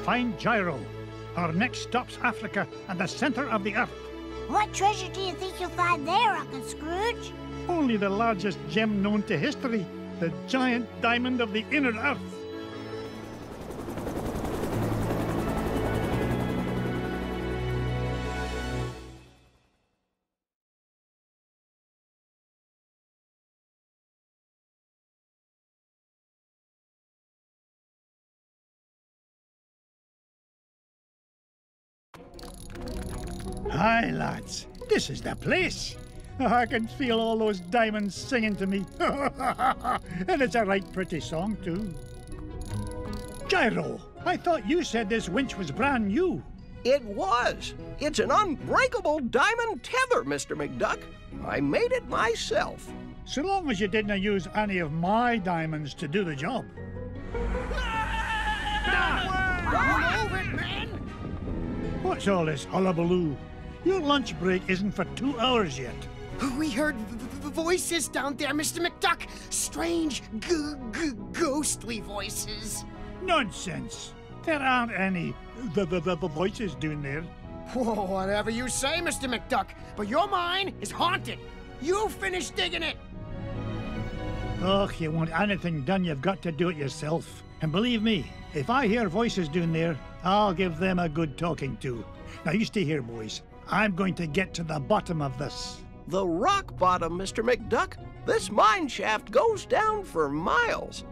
find Gyro. Our next stop's Africa and the center of the earth. What treasure do you think you'll find there, Uncle Scrooge? Only the largest gem known to history, the giant diamond of the inner earth. Hi, lads. This is the place. I can feel all those diamonds singing to me. And it's a right pretty song, too. Gyro, I thought you said this winch was brand new. It was. It's an unbreakable diamond tether, Mr. McDuck. I made it myself. So long as you didn't use any of my diamonds to do the job. What's all this hullabaloo? Your lunch break isn't for 2 hours yet. We heard voices down there, Mr. McDuck. Strange, ghostly voices. Nonsense. There aren't any the voices down there. Whoa, whatever you say, Mr. McDuck, but your mine is haunted. You finish digging it. Oh, you want anything done, you've got to do it yourself. And believe me, if I hear voices down there, I'll give them a good talking to. Now you stay here, boys. I'm going to get to the bottom of this. The rock bottom, Mr. McDuck. This mine shaft goes down for miles.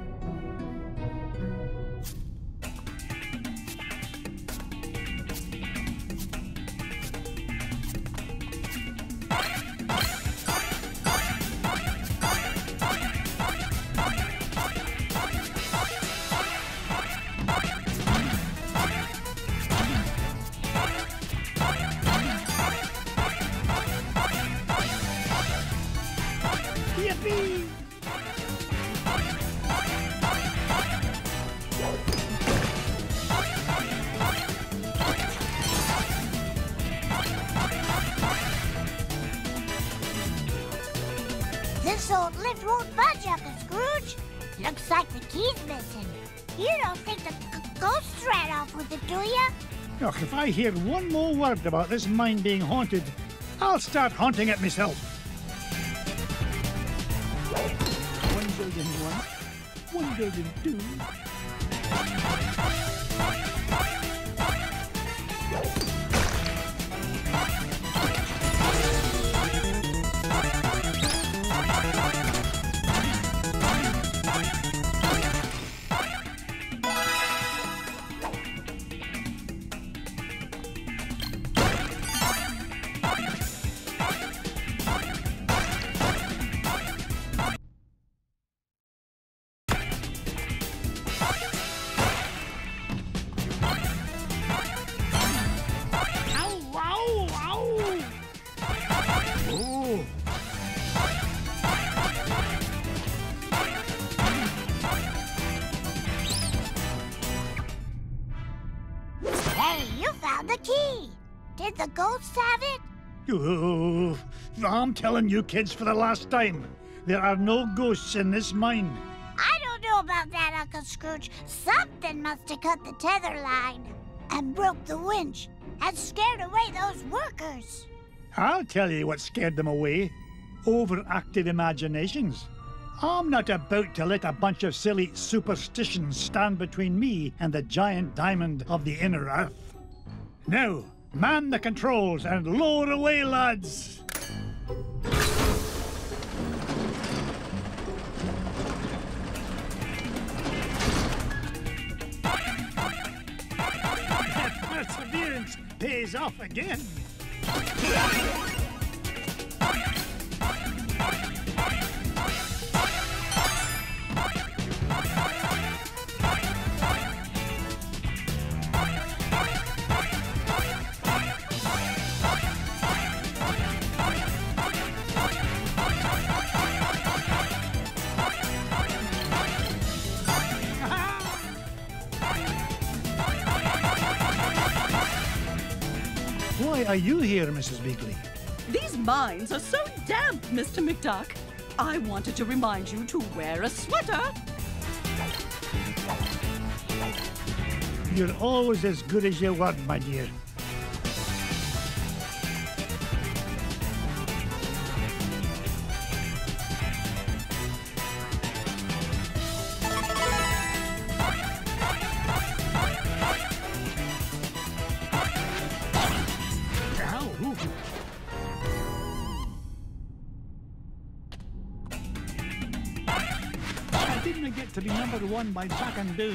Yippee! This old lift won't budge, Uncle Scrooge. Looks like the key's missing. You don't think the ghost ran off with it, do you? Look, if I hear one more word about this mine being haunted, I'll start haunting it myself. 1,001, 1,002. Hey, you found the key. Did the ghosts have it? Oh, I'm telling you kids for the last time, there are no ghosts in this mine. I don't know about that, Uncle Scrooge. Something must have cut the tether line and broke the winch and scared away those workers. I'll tell you what scared them away. Overactive imaginations. I'm not about to let a bunch of silly superstitions stand between me and the giant diamond of the inner earth. Now, man the controls and lower away, lads! Perseverance pays off again. Why are you here, Mrs. Beakley? These mines are so damp, Mr. McDuck. I wanted to remind you to wear a sweater. You're always as good as your word, my dear. I didn't get to be number one by back and down.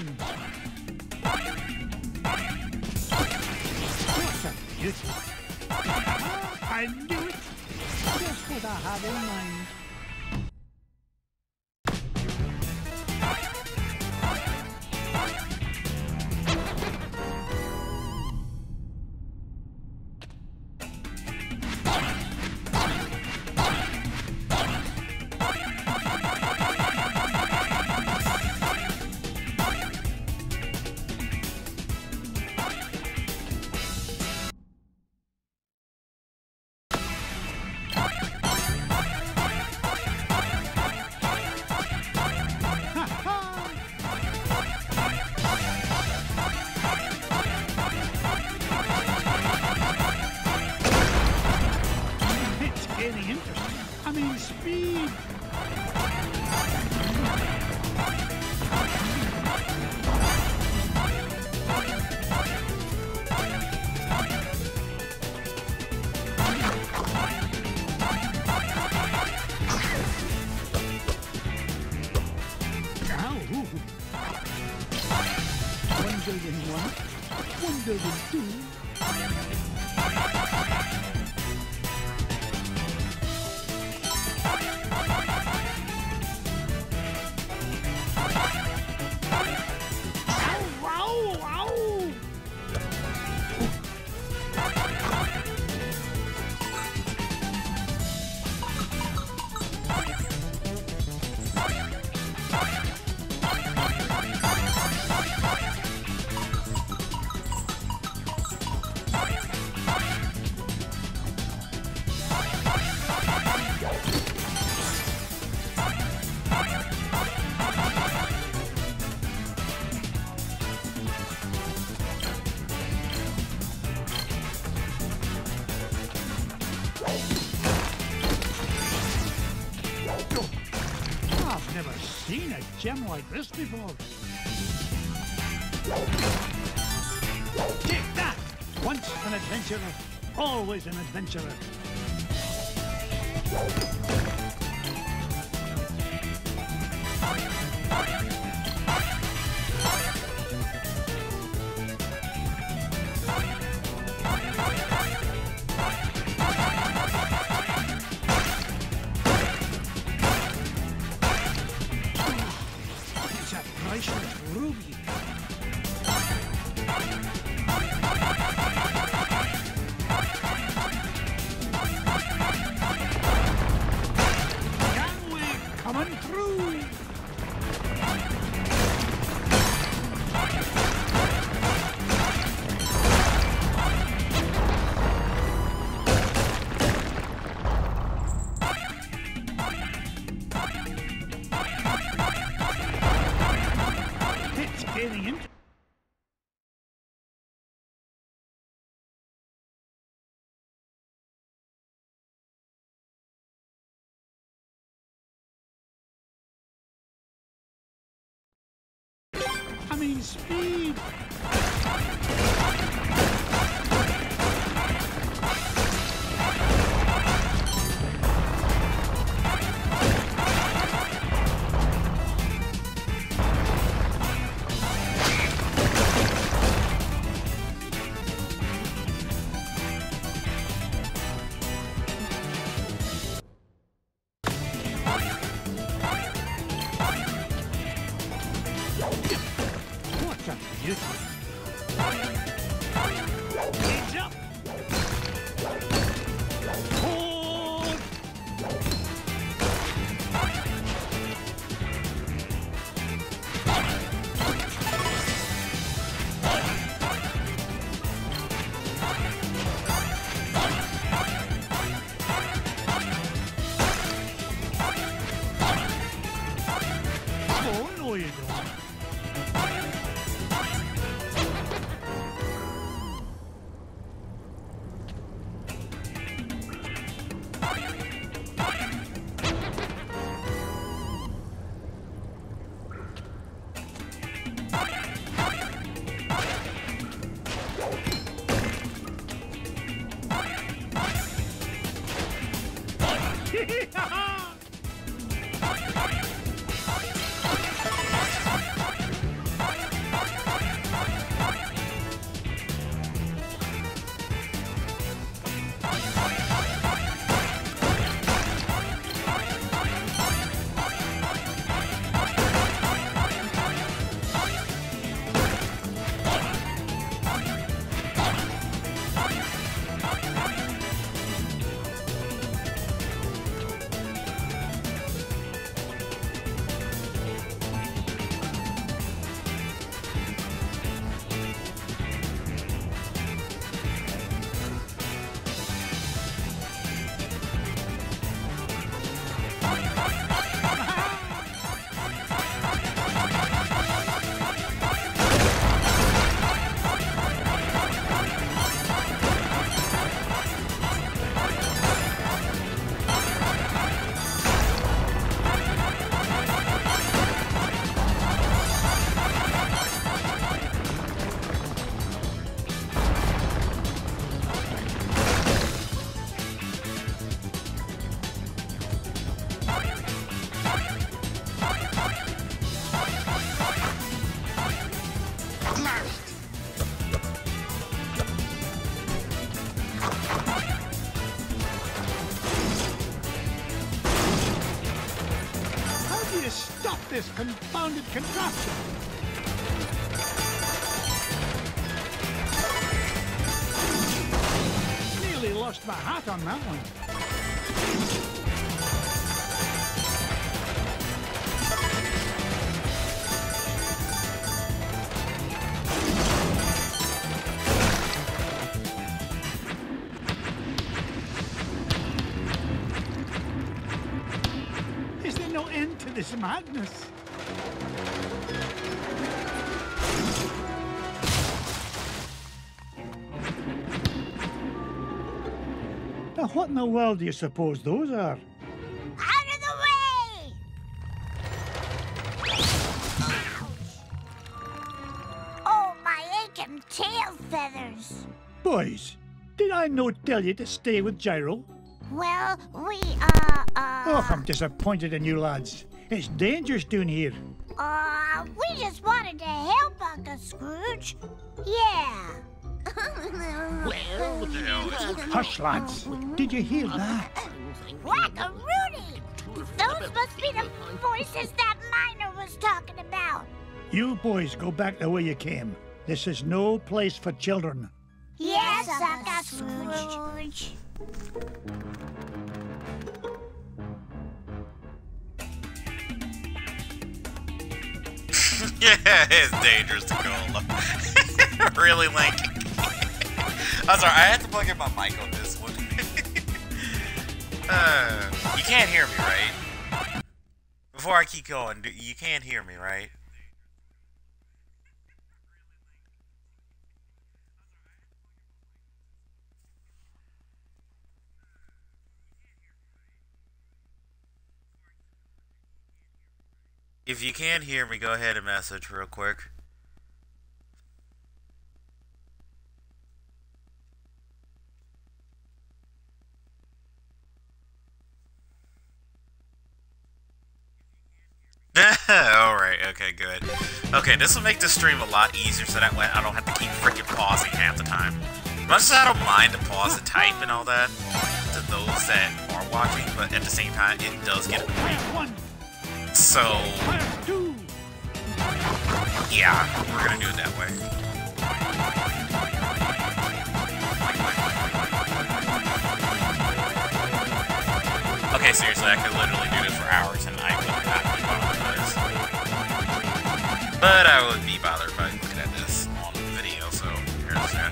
What a beauty! I knew it! Just what I had in mind. Speed! One building one, one building two. I've never seen a gem like this before. Take that! Once an adventurer, always an adventurer. Priceless ruby. Gangway coming through. Gaining in. I mean, speed. What a beauty! Heads up! Hold! Oh, no you don't. this confounded contraption. Nearly lost my hat on that one. Is there no end to this madness? Now, what in the world do you suppose those are? Out of the way! Ouch. Oh, my aching tail feathers. Boys, did I not tell you to stay with Gyro? Well, we, Oh, I'm disappointed in you lads. It's dangerous down here. we just wanted to help Uncle Scrooge. Yeah. Hush, lads. Did you hear that? Whack-a-Rudy! Those must be the voices that Miner was talking about. You boys go back the way you came. This is no place for children. Yes, Uncle Scrooge. Yeah, it's dangerous to go alone. Really, Link? I'm sorry, I had to plug in my mic on this one. You can't hear me, right? Before I keep going, you can't hear me, right? If you can't hear me, go ahead and message real quick. Alright, okay, good. Okay, this will make the stream a lot easier so that way I don't have to keep freaking pausing half the time. Much as I don't mind to pause and type and all that to those that are watching, but at the same time, it does get annoying. So, yeah, we're gonna do it that way. Okay, seriously, I could literally do this for hours and I would not be bothered by this. But I would be bothered by looking at this on the video, so here's that.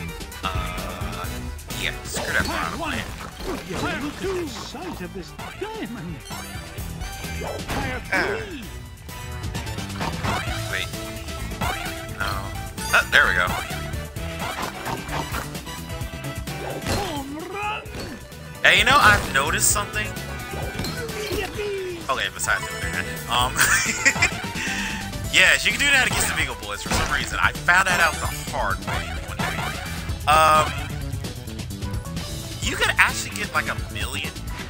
Yeah, screw that bottom line. Look at the size of this diamond. Wait. No. Oh, there we go. Hey, you know, I've noticed something. Okay, besides doing that. Yes, you can do that against the Beagle Boys for some reason. I found that out the hard way one day. You could actually get like $1 million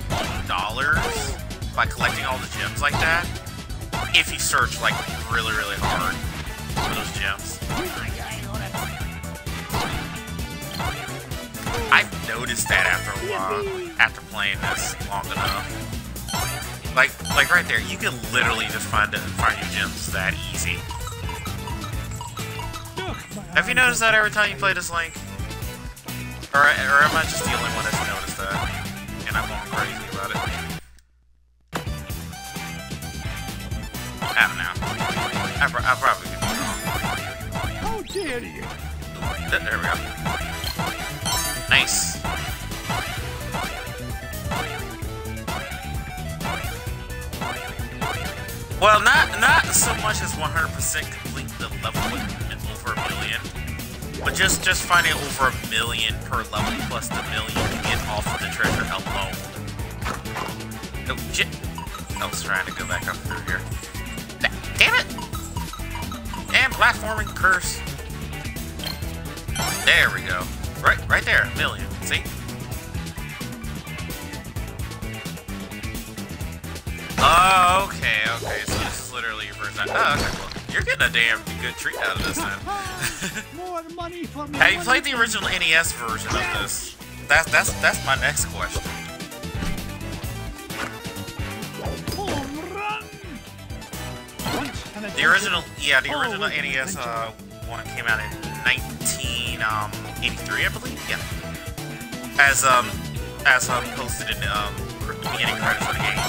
by collecting all the gems like that, if you search like really, really hard for those gems. I've noticed that after a while, after playing this long enough. Like right there, you can literally just find your gems that easy. Have you noticed that every time you play this Link? Or am I just the only one that's noticed that? And I'm going crazy about it. I don't know. I probably could be wrong. How dare you? There we go. Nice. Well, not so much as 100% complete the level with over $1 million, but just finding over $1 million per level plus the $1 million you get off of the treasure alone. Oh shit! I was trying to go back up through here. Damn it! Damn platforming curse! There we go. Right there, $1 million. See? Oh, okay. So this is literally your first time. Oh, okay. Well, you're getting a damn good treat out of this then. More money for me. Have you played the original NES version of this? That's my next question. The original, yeah, the original NES one came out in 1983, I believe. Yeah. As posted in the beginning credits of the game.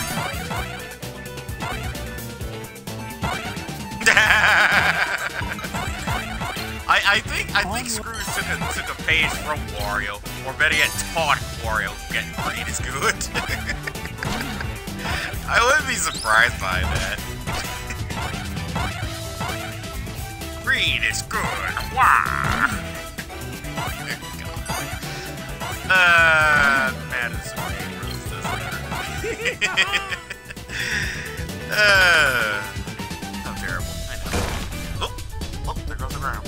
I think Scrooge took a page from Wario, or better yet, taught Wario getting greed is good. I wouldn't be surprised by that. Greed is good. Wah! Man, it's so dangerous, doesn't it? How terrible. I know. Oh, there goes the ground.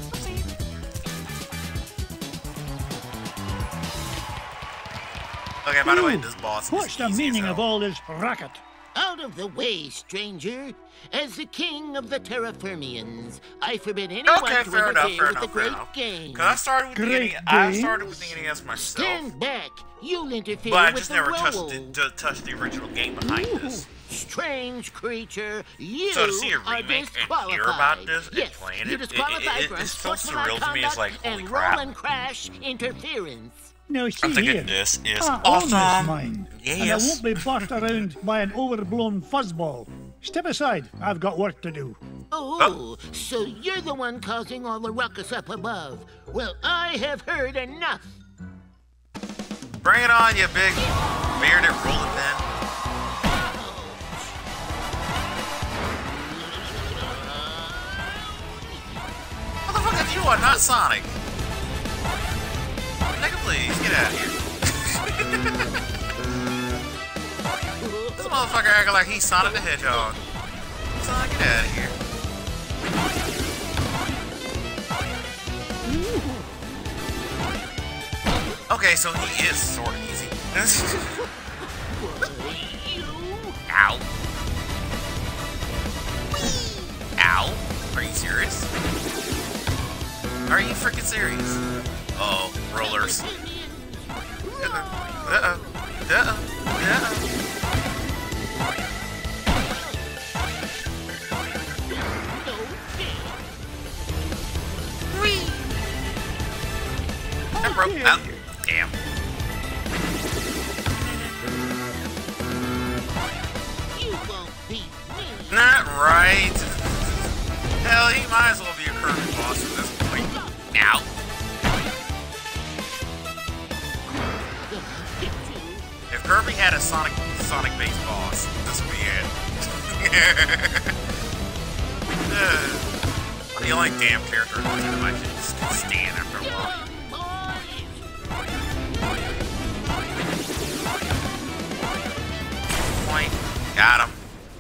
Okay, by the way, this boss is What's the meaning of all this racket? Out of the way, stranger. As the king of the Terraformians, I forbid anyone to interfere with the great game. Because I started with the NES myself. Stand back. You'll interfere but I with just the never role. touched the original game behind this. Strange creature, you So to see a are remake and disqualified. hear about this and Yes, playing you're it, disqualified for it's so unsportsmanlike surreal to me. It's like, conduct holy and crap. roll and crash interference. Now, see I'm thinking here. this is I own awesome. this mine, and I Yes. won't be bossed around by an overblown fuzzball. Step aside. I've got work to do. Oh, so you're the one causing all the ruckus up above. Well, I have heard enough. Bring it on, you big bearded rolling pin. What the fuck is you are, not Sonic? Nigga, please, get out of here. This motherfucker acting like he's Sonic the Hedgehog. Sonic, get out of here. Okay, so he is sort of easy. Ow. Ow. Are you serious? Are you freaking serious? Uh-oh, rollers. Uh-oh. Uh-oh. Uh-oh. That broke out. Damn. You won't beat me. Not right. Hell, he might as well be a Kirby boss at this point. Ow. If Kirby had a Sonic-based boss, this would be it. The only damn character that I just stand after a while. Point. Got him.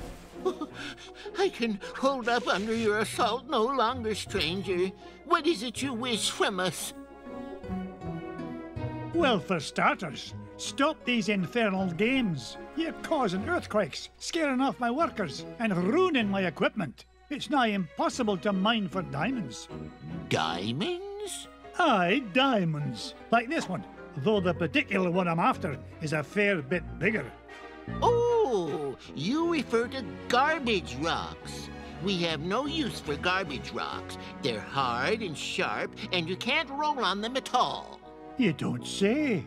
I can hold up under your assault no longer, stranger. What is it you wish from us? Well, for starters, stop these infernal games. You're causing earthquakes, scaring off my workers, and ruining my equipment. It's nigh impossible to mine for diamonds. Diamonds? Aye, diamonds. Like this one, though the particular one I'm after is a fair bit bigger. Oh, you refer to garbage rocks. We have no use for garbage rocks. They're hard and sharp, and you can't roll on them at all. You don't say.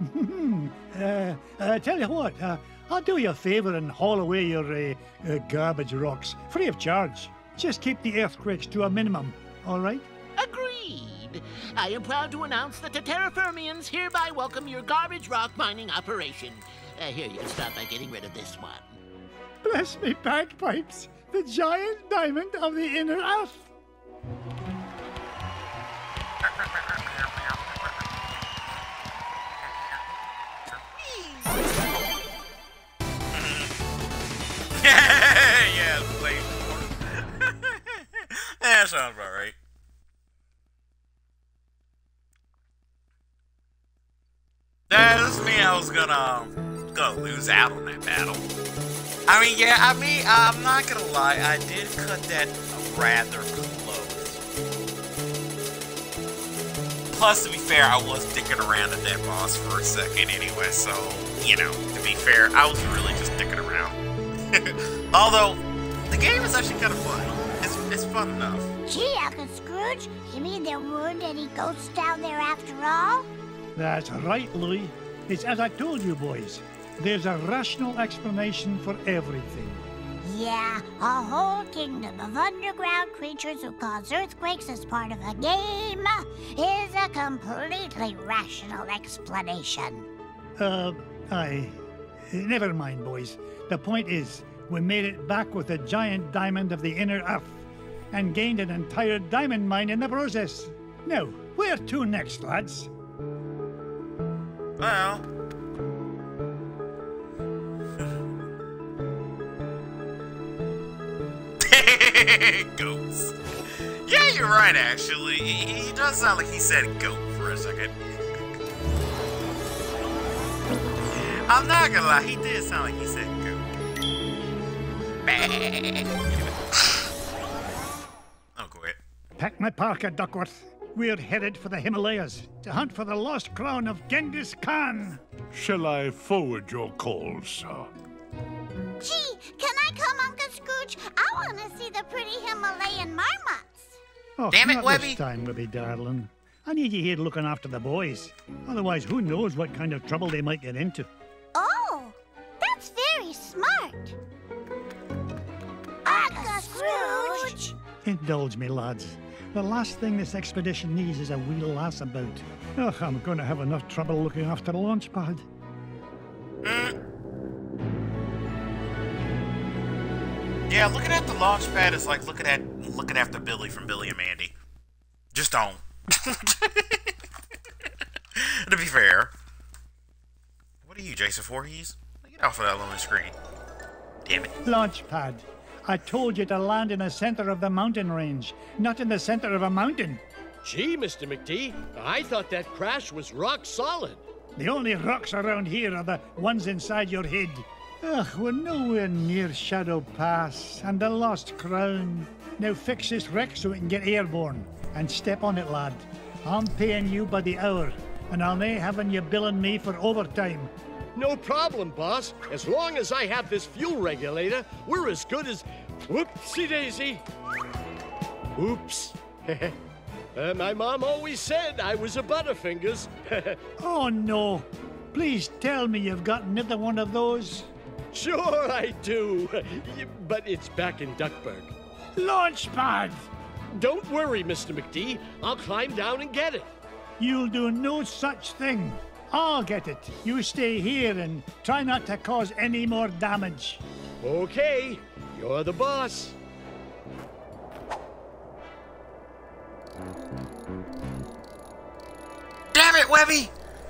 Tell you what, I'll do you a favour and haul away your garbage rocks, free of charge. Just keep the earthquakes to a minimum, all right? Agreed. I am proud to announce that the Terraformians hereby welcome your garbage rock mining operation. Here, you can start by getting rid of this one. Bless me bagpipes, the giant diamond of the inner earth. Yeah, wait. That sounds about right. That's me. I was gonna lose out on that battle. I mean, yeah. I'm not gonna lie. I did cut that rather close. Plus, to be fair, I was dicking around at that boss for a second anyway. So, you know, to be fair, I was really just dicking around. Although, the game is actually kind of fun. it's fun enough. Gee, Uncle Scrooge, you mean there weren't any ghosts down there after all? That's right, Louis. It's as I told you, boys. There's a rational explanation for everything. Yeah, a whole kingdom of underground creatures who cause earthquakes as part of a game is a completely rational explanation. Never mind, boys. The point is, we made it back with a giant diamond of the inner earth and gained an entire diamond mine in the process. Now, where to next, lads? Well... Goats. Yeah, you're right, actually. He does sound like he said goat for a second. I'm not gonna lie, he did sound like he said goat. I'll quit. Pack my parka, Duckworth. We're headed for the Himalayas to hunt for the lost crown of Genghis Khan. Shall I forward your call, sir? Gee, can I come, Uncle Scrooge? I want to see the pretty Himalayan marmots. Oh, Damn it, not Webby. this time, Webby, darling. I need you here looking after the boys. Otherwise, who knows what kind of trouble they might get into. Oh, that's very smart. Uncle Scrooge! Indulge me, lads. The last thing this expedition needs is a wee lass about. Ugh, I'm going to have enough trouble looking after a launch pad. Yeah, looking at the launch pad is like looking after Billy from Billy and Mandy. Just don't. To be fair. What are you, Jason Voorhees? Get off of that loading screen. Damn it. Launch pad. I told you to land in the center of the mountain range, not in the center of a mountain. Gee, Mr. McD, I thought that crash was rock solid. The only rocks around here are the ones inside your head. Ugh, we're nowhere near Shadow Pass and the Lost Crown. Now fix this wreck so we can get airborne. And step on it, lad. I'm paying you by the hour, and I'll nae having you billing me for overtime. No problem, boss. As long as I have this fuel regulator, we're as good as... Whoopsie-daisy. Oops. My mom always said I was a Butterfingers. Oh, no. Please tell me you've got another one of those. Sure I do, but it's back in Duckburg. Launchpad! Don't worry, Mr. McD. I'll climb down and get it. You'll do no such thing. I'll get it. You stay here and try not to cause any more damage. Okay, you're the boss. Damn it, Webby!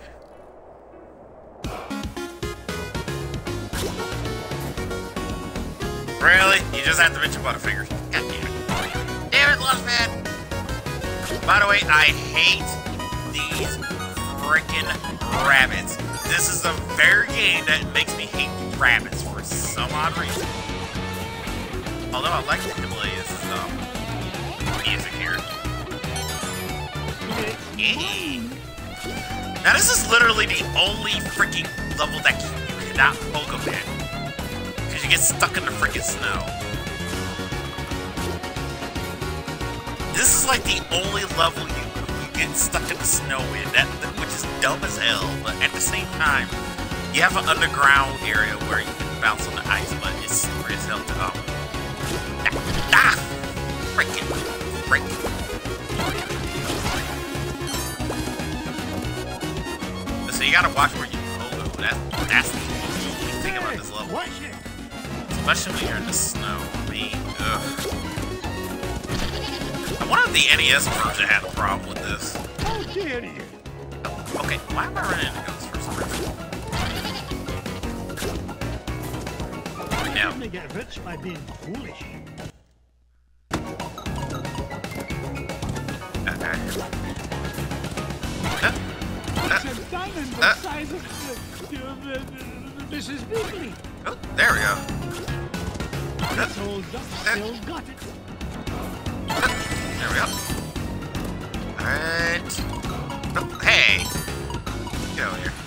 Really? You just have to mention Butterfingers. God damn it. Damn it, Launchpad! By the way, I hate these freaking rabbits. This is the very game that makes me hate rabbits for some odd reason. Although I like the Himalayas music here. Hey. Now this is literally the only freaking level that you cannot poke them in. Because you get stuck in the freaking snow. This is like the only level you get stuck in the snow in, which is dumb as hell, but at the same time, you have an underground area where you can bounce on the ice, but it's slippery as hell to freaking. So you gotta watch where you go. That's the only thing about this level. Especially when you're in the snow. I mean, ugh. I wonder if the NES version had a problem with this. How dare you? Okay, why am I running into ghosts for some reason? No. They get rich by being foolish. It's a diamond the size of Mrs. Beakley. Oh, there we go. This old duck still got it. There we go. Alright. Oh, hey! Get over here.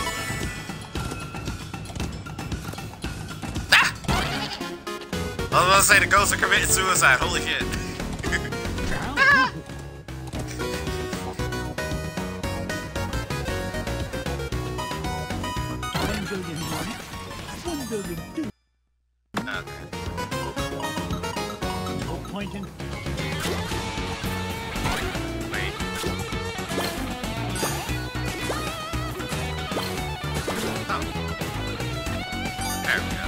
Ah! was gonna say the ghosts are committing suicide. Holy shit. Okay. No point in. Wait. Oh. There we go.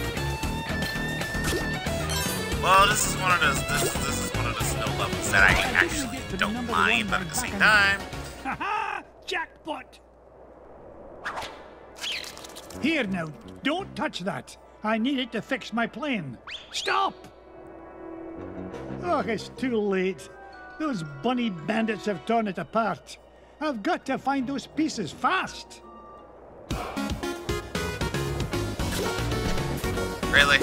Well, this is one of those. This is one of the snow levels that I actually don't mind, but at the same time. Haha! Jackpot! Here now, don't touch that. I need it to fix my plane. Stop! Oh, it's too late. Those bunny bandits have torn it apart. I've got to find those pieces fast. Really?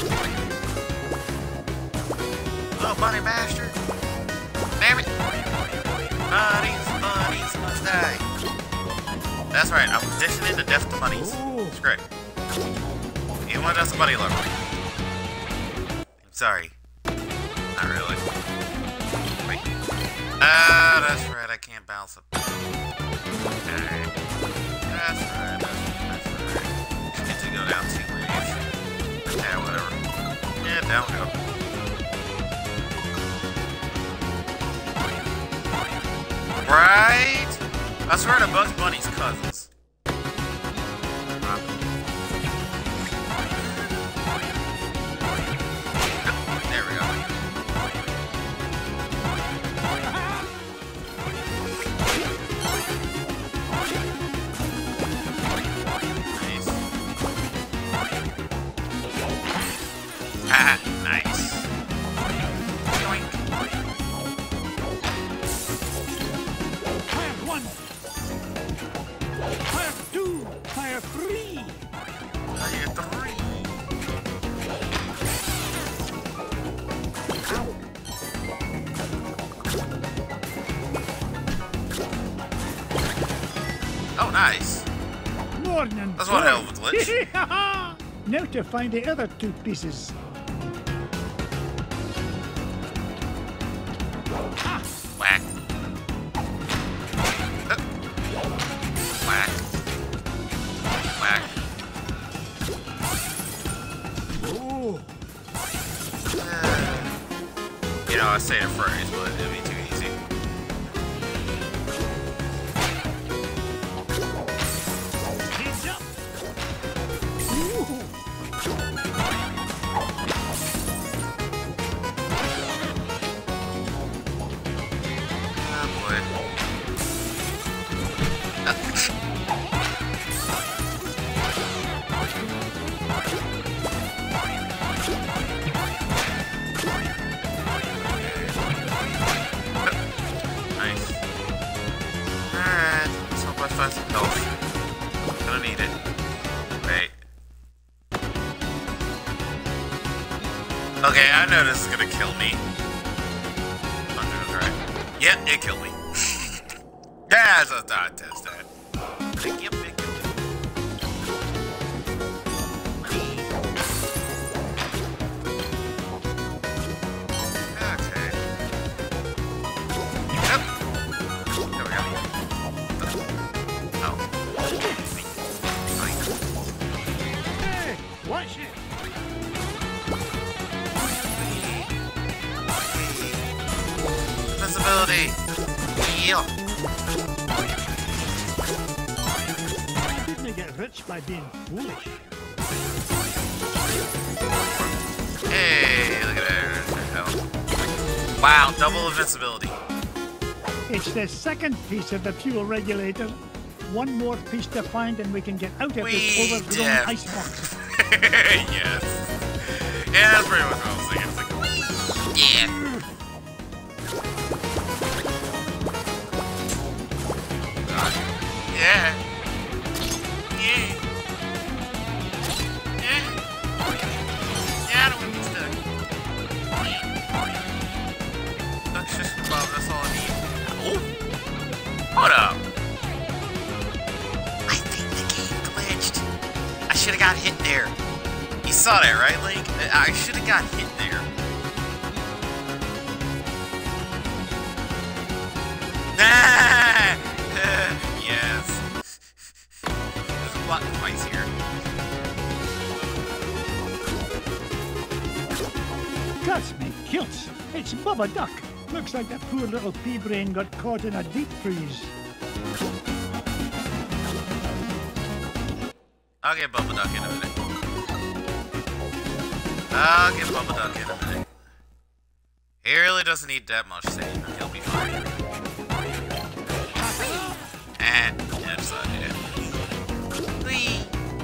Oh, bunny bastard! Damn it! Bunnies must die. That's right, I'm conditioning the death to bunnies. It's great. Even when that's a bunny lover. I'm sorry. Not really. Wait. Ah, that's right, I can't bounce up. Alright. That's right. Just get to go down 2 ways. Yeah, whatever. Yeah, down we go. Right? I swear to Bugs Bunny's cousins. There we go. Nice. Ah, nice. Yoink. Fire 1. Fire 2. Fire 3. Fire 3. Oh, nice. Morning. That's one hell of a glitch. Now to find the other 2 pieces. Whack. Whack. Whack. Oh. You know, I say the phrase, but it'd be too easy. Heads up. Oh boy. Nice. Alright, let's hope I find some health. Gonna need it. Wait. Okay, I know this is gonna kill me. I'm gonna try. Yep, it killed me. Yeah, so I test that. Thank you, thank you. Okay. Yep. There we go. Oh. Hey, watch it. Invincibility. Yeah. I didn't get rich by being foolish. Hey, look at that. Wow, double invincibility. It's the second piece of the fuel regulator. One more piece to find and we can get out of this overgrown icebox. Yes. Yeah, that's pretty much what I was thinking. It's like, yeah. Yeah. Yeah. Yeah. Yeah, I don't want to be stuck. That's just love, that's all I need. Oh! Hold up. I think the game glitched. I should have got hit there. You saw that, right, Link? I should have got hit there. Yes. There's a plot device here. Cuts me kilts. It's Bubba Duck. Looks like that poor little pea brain got caught in a deep freeze. I'll get Bubba Duck in a minute. I'll get Bubba Duck in a minute. He really doesn't need that much save. He'll be fine. And that's not it. Whee!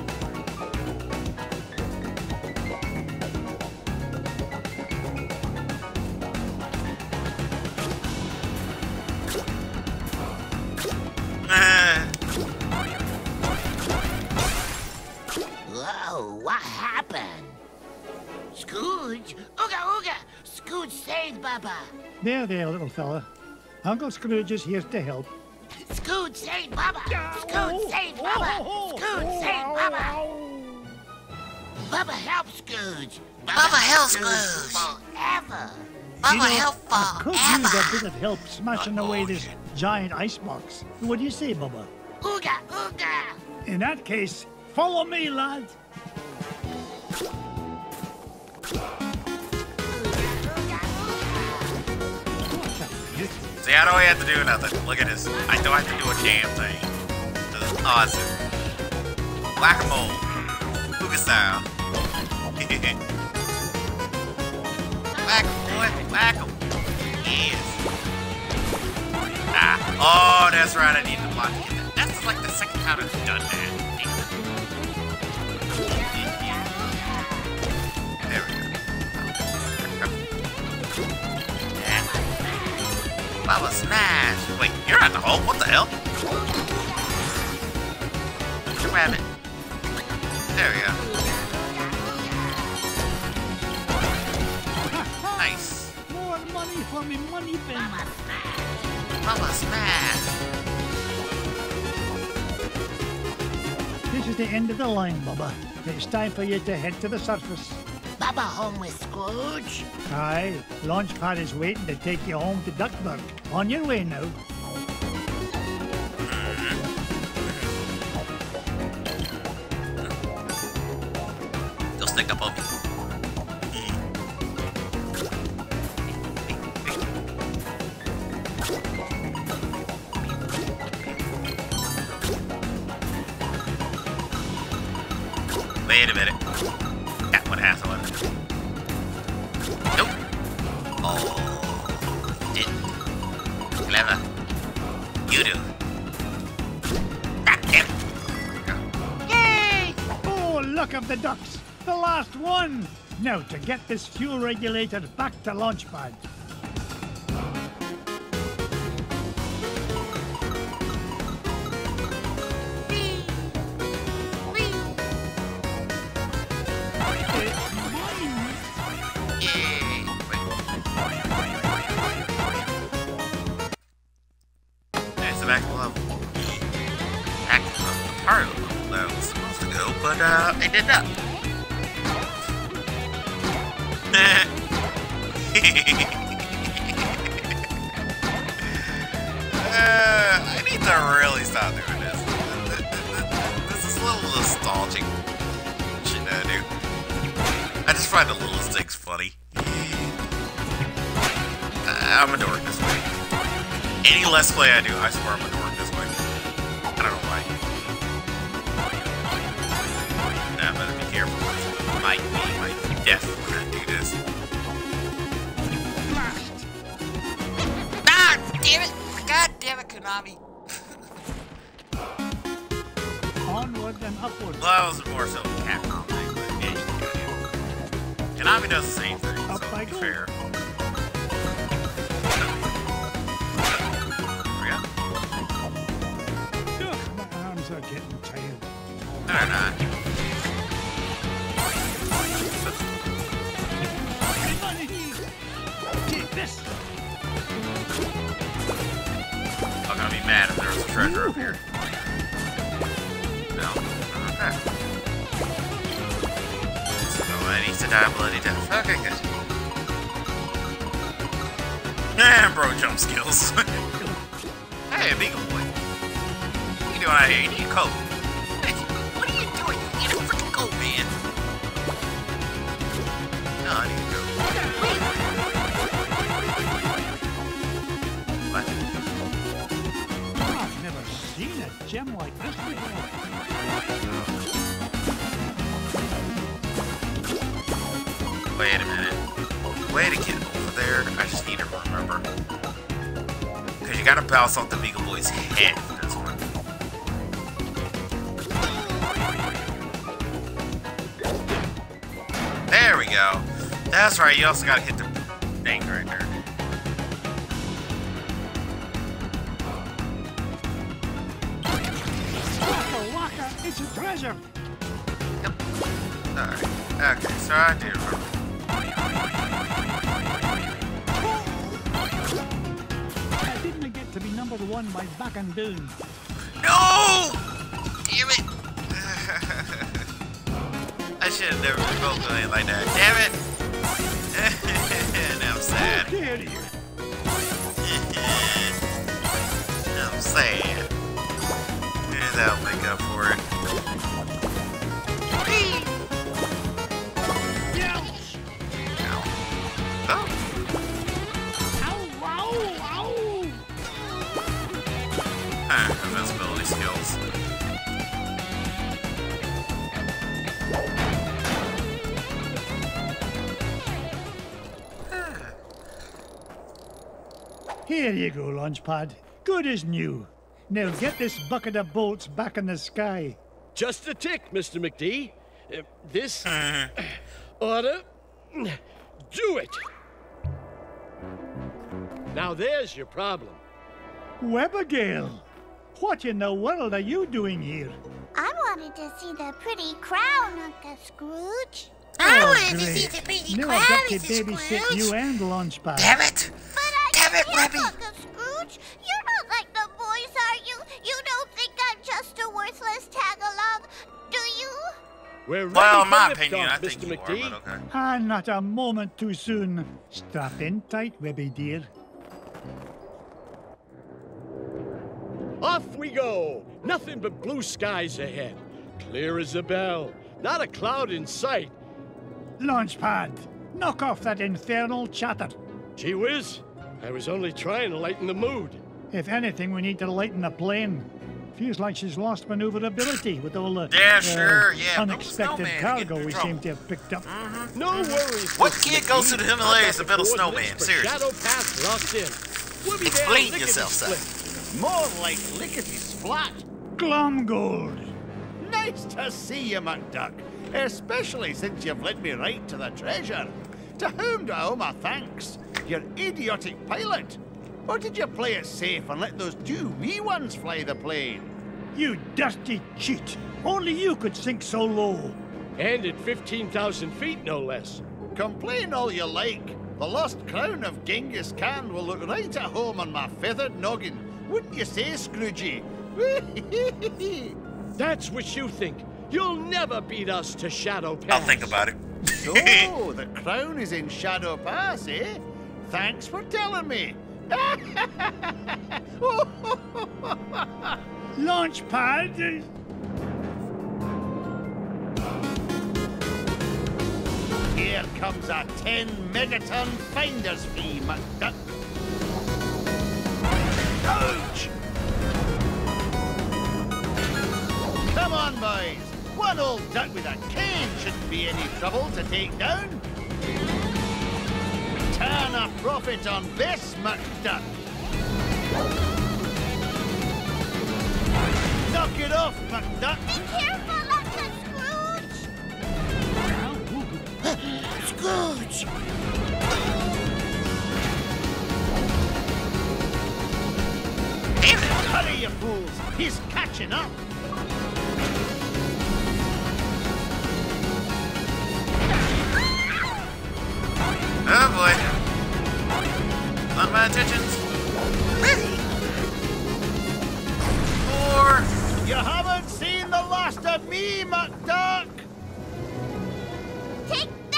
Whoa, what happened? Scrooge? Ooga ooga! Scrooge saved Bubba! There, little fella. Uncle Scrooge is here to help. Scrooge saved Bubba! Scrooge saved Bubba! Scrooge saved Bubba! Bubba help Scrooge! Bubba help Scrooge! Forever! Bubba help I could use a forever! bit of help smashing away this giant icebox. What do you say, Bubba? Ooga ooga! In that case, follow me, lad. See, I don't have to do nothing. Look at this. I don't have to do a damn thing. This is awesome. Whack-a-mole. Booga style. Whack-em, boy. Whack-em. Yes. Ah. Oh, that's right. I need to block it. That's like the second time I've done that. There we go. Yeah. Bubba smash. Wait, you're at the hole? What the hell? Grab it. There we go. Nice. More money for me money bin. Bubba smash. This is the end of the line, Bubba. It's time for you to head to the surface. Bubba home with Scrooge? Aye, Launchpad is waiting to take you home to Duckburg. On your way now. They'll stick up on me. Wait a minute. That one has one. Nope. Oh, didn't. Clever. You do. Ah, damn it. Yay! Oh, look of the ducks. The last one. Now to get this fuel regulator back to Launchpad. I did not. I need to really stop doing this. This is a little nostalgic shit I do. I just find the little things funny. I'm a dork this way. Any Let's Play I do, I swear I'm a dork this way. I don't know why. I better be careful. Might be my death when I do this. Ah, damn it! God damn it, Konami. Onward and upward. Well, that was more so a Capcom thing, but yeah, you can do it. Konami does the same thing, so to be fair. There we go. Ugh, my arms are getting tired. No, they're not. Take this. I'm gonna be mad if there was a treasure up here. No. Okay. So, Somebody needs to die a bloody death. Okay, good. Yeah, bro, jump skills. Hey, Beagle Boy. What are you doing out here? You need a coat. Hey, what are you doing? You need a freaking coat, man. No, I need a coat. What? I've never seen a gem like this before. Wait a minute. Way to get over there. I just need to remember. Because you gotta bounce off the Beagle Boy's head for this one. There we go. That's right, you also gotta hit the thing right there. Waka waka, it's a treasure. Yep. Alright. Okay, so I do remember. I didn't get to be number one by backing down. No! Damn it! I should have never been vocal doing it like that. Damn it! Now I'm sad. I'm sad. Maybe that'll make up for it. Oh. Invincibility skills. Here you go, Launchpad. Good as new. Now get this bucket of bolts back in the sky. Just a tick, Mr. McD. This ought to do it. Now there's your problem. Webigail, what in the world are you doing here? I wanted to see the pretty crown, Uncle Scrooge. I wanted to great. see the pretty Now crown, I've got to Mrs. babysit Scrooge. you and Launchpad. Damn it! Damn it, Webby! Uncle Scrooge, you're not like the boys, are you? You don't think I'm just a worthless tag-along, do you? We're ready Well, for in my liftoff, opinion, I Mr. think you McD. are, but okay. Ah, not a moment too soon. Strap in tight, Webby dear. Off we go! Nothing but blue skies ahead. Clear as a bell. Not a cloud in sight. Launchpad, knock off that infernal chatter. Gee whiz, I was only trying to lighten the mood. If anything, we need to lighten the plane. Feels like she's lost maneuverability with all the Sure, yeah. unexpected Snowman to cargo get in we trouble. seem to have picked up. No worries. What Mr. kid goes to the McD. Himalayas to I've got build a the snowman? coordinates for Seriously. Shadow Pass locked in. We'll be there Explain lickety yourself, son. split. More like lickety-splat. Glomgold. Nice to see you, McDuck. Especially since you've led me right to the treasure. To whom do I owe my thanks? Your idiotic pilot? Or did you play it safe and let those two wee ones fly the plane? You dirty cheat. Only you could sink so low. And at 15,000 feet, no less. Complain all you like. The lost crown of Genghis Khan will look right at home on my feathered noggin. Wouldn't you say, Scroogey? That's what you think. You'll never beat us to Shadow Pass. I'll think about it. So, the crown is in Shadow Pass, eh? Thanks for telling me. Launchpad. Here comes a 10 megaton finder's fee, McDuck. Ouch! Come on, boys. One old duck with a cane shouldn't be any trouble to take down. Turn a profit on this, McDuck. Knock it off, McDuck. Be careful, Uncle Scrooge! Scrooge! Hurry, you fools. He's catching up. Oh boy. Not my intentions. Or You haven't seen the last of me, McDuck. Take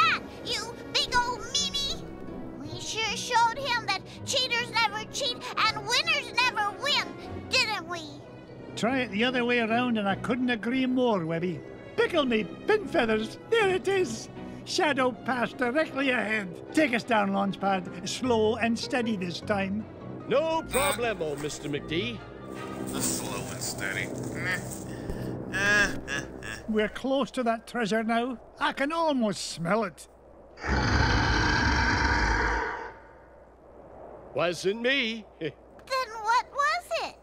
Try it the other way around and I couldn't agree more, Webby. Pickle me, pin feathers, there it is. Shadow pass directly ahead. Take us down, Launchpad. Slow and steady this time. No problemo, Mr. McD. Slow and steady. We're close to that treasure now. I can almost smell it. Wasn't me. Then what was it?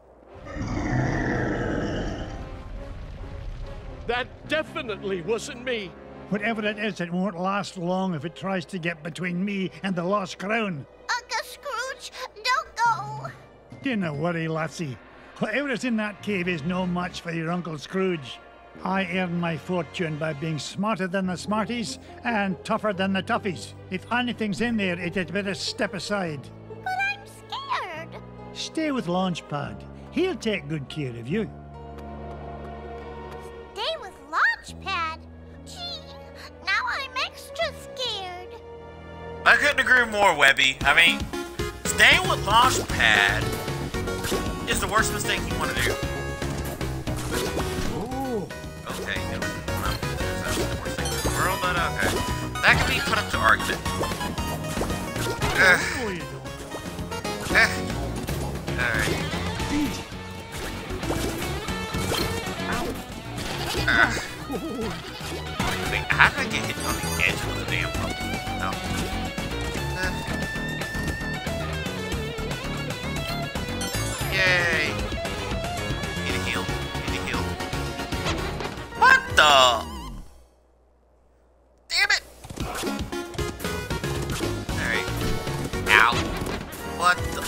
That definitely wasn't me. Whatever it is, it won't last long if it tries to get between me and the lost crown. Uncle Scrooge, don't go. Don't worry, lassie. Whatever is in that cave is no match for your Uncle Scrooge. I earned my fortune by being smarter than the smarties and tougher than the toughies. If anything's in there, it had better step aside. But I'm scared. Stay with Launchpad. He'll take good care of you. Stay with Launchpad? Gee, now I'm extra scared. I couldn't agree more, Webby. I mean, staying with Launchpad is the worst mistake you want to do. Oh. Okay, that's the worst thing in the world, but okay. That can be put up to argument. Alright. How did I get hit on the edge of the damn bubble? No. Yay! Need a heal. Need a heal. What the? Damn it! Alright. Ow. What the?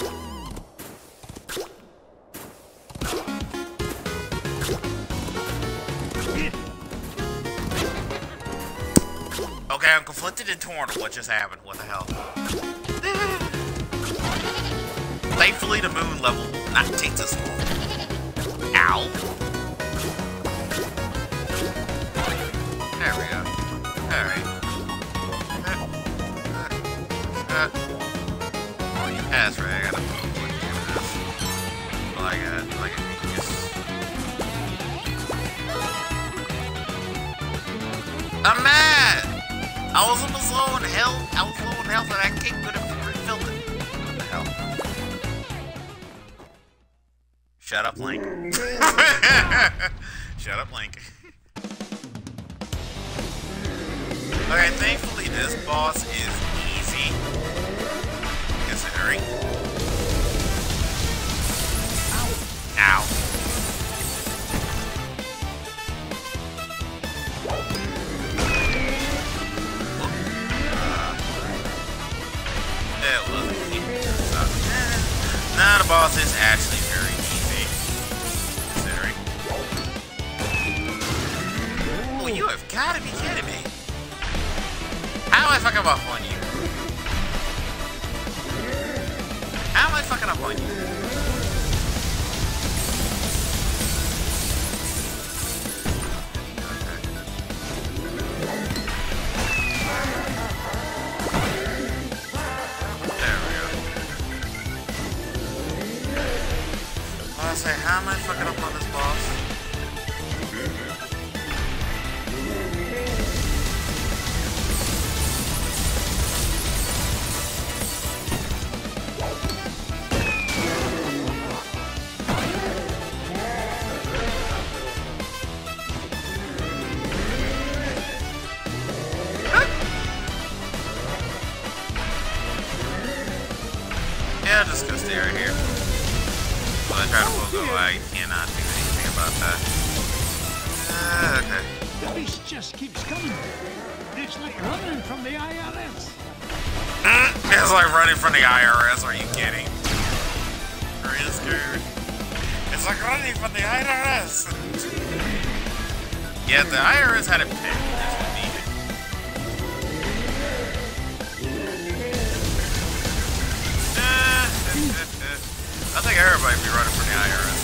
Okay, I'm conflicted and torn on what just happened. What the hell? Thankfully, the moon level will not take this long. Ow. There we go. Alright. Oh, you passed, right? I gotta move. Well, I got weakness. I'm mad! I was almost low in health. I was low in health and I came good and refilled it. What the hell? Shut up, Link. Shut up, Link. Okay, thankfully this boss is easy. Considering. Ow. Nah, the boss is actually very easy, considering. Oh, you have got to be kidding me. How am I fucking up on you? How am I fucking up on you? How am I fucking up on this boss? Yeah, I'll just go stay right here. Well, I try to go, I cannot do anything about that. Okay. The beast just keeps coming. It's like running from the IRS. It's like running from the IRS, are you kidding? Real scared. It's like running from the IRS. Yeah, the IRS had it picked. That's what needed. I think everybody be running from the IRS.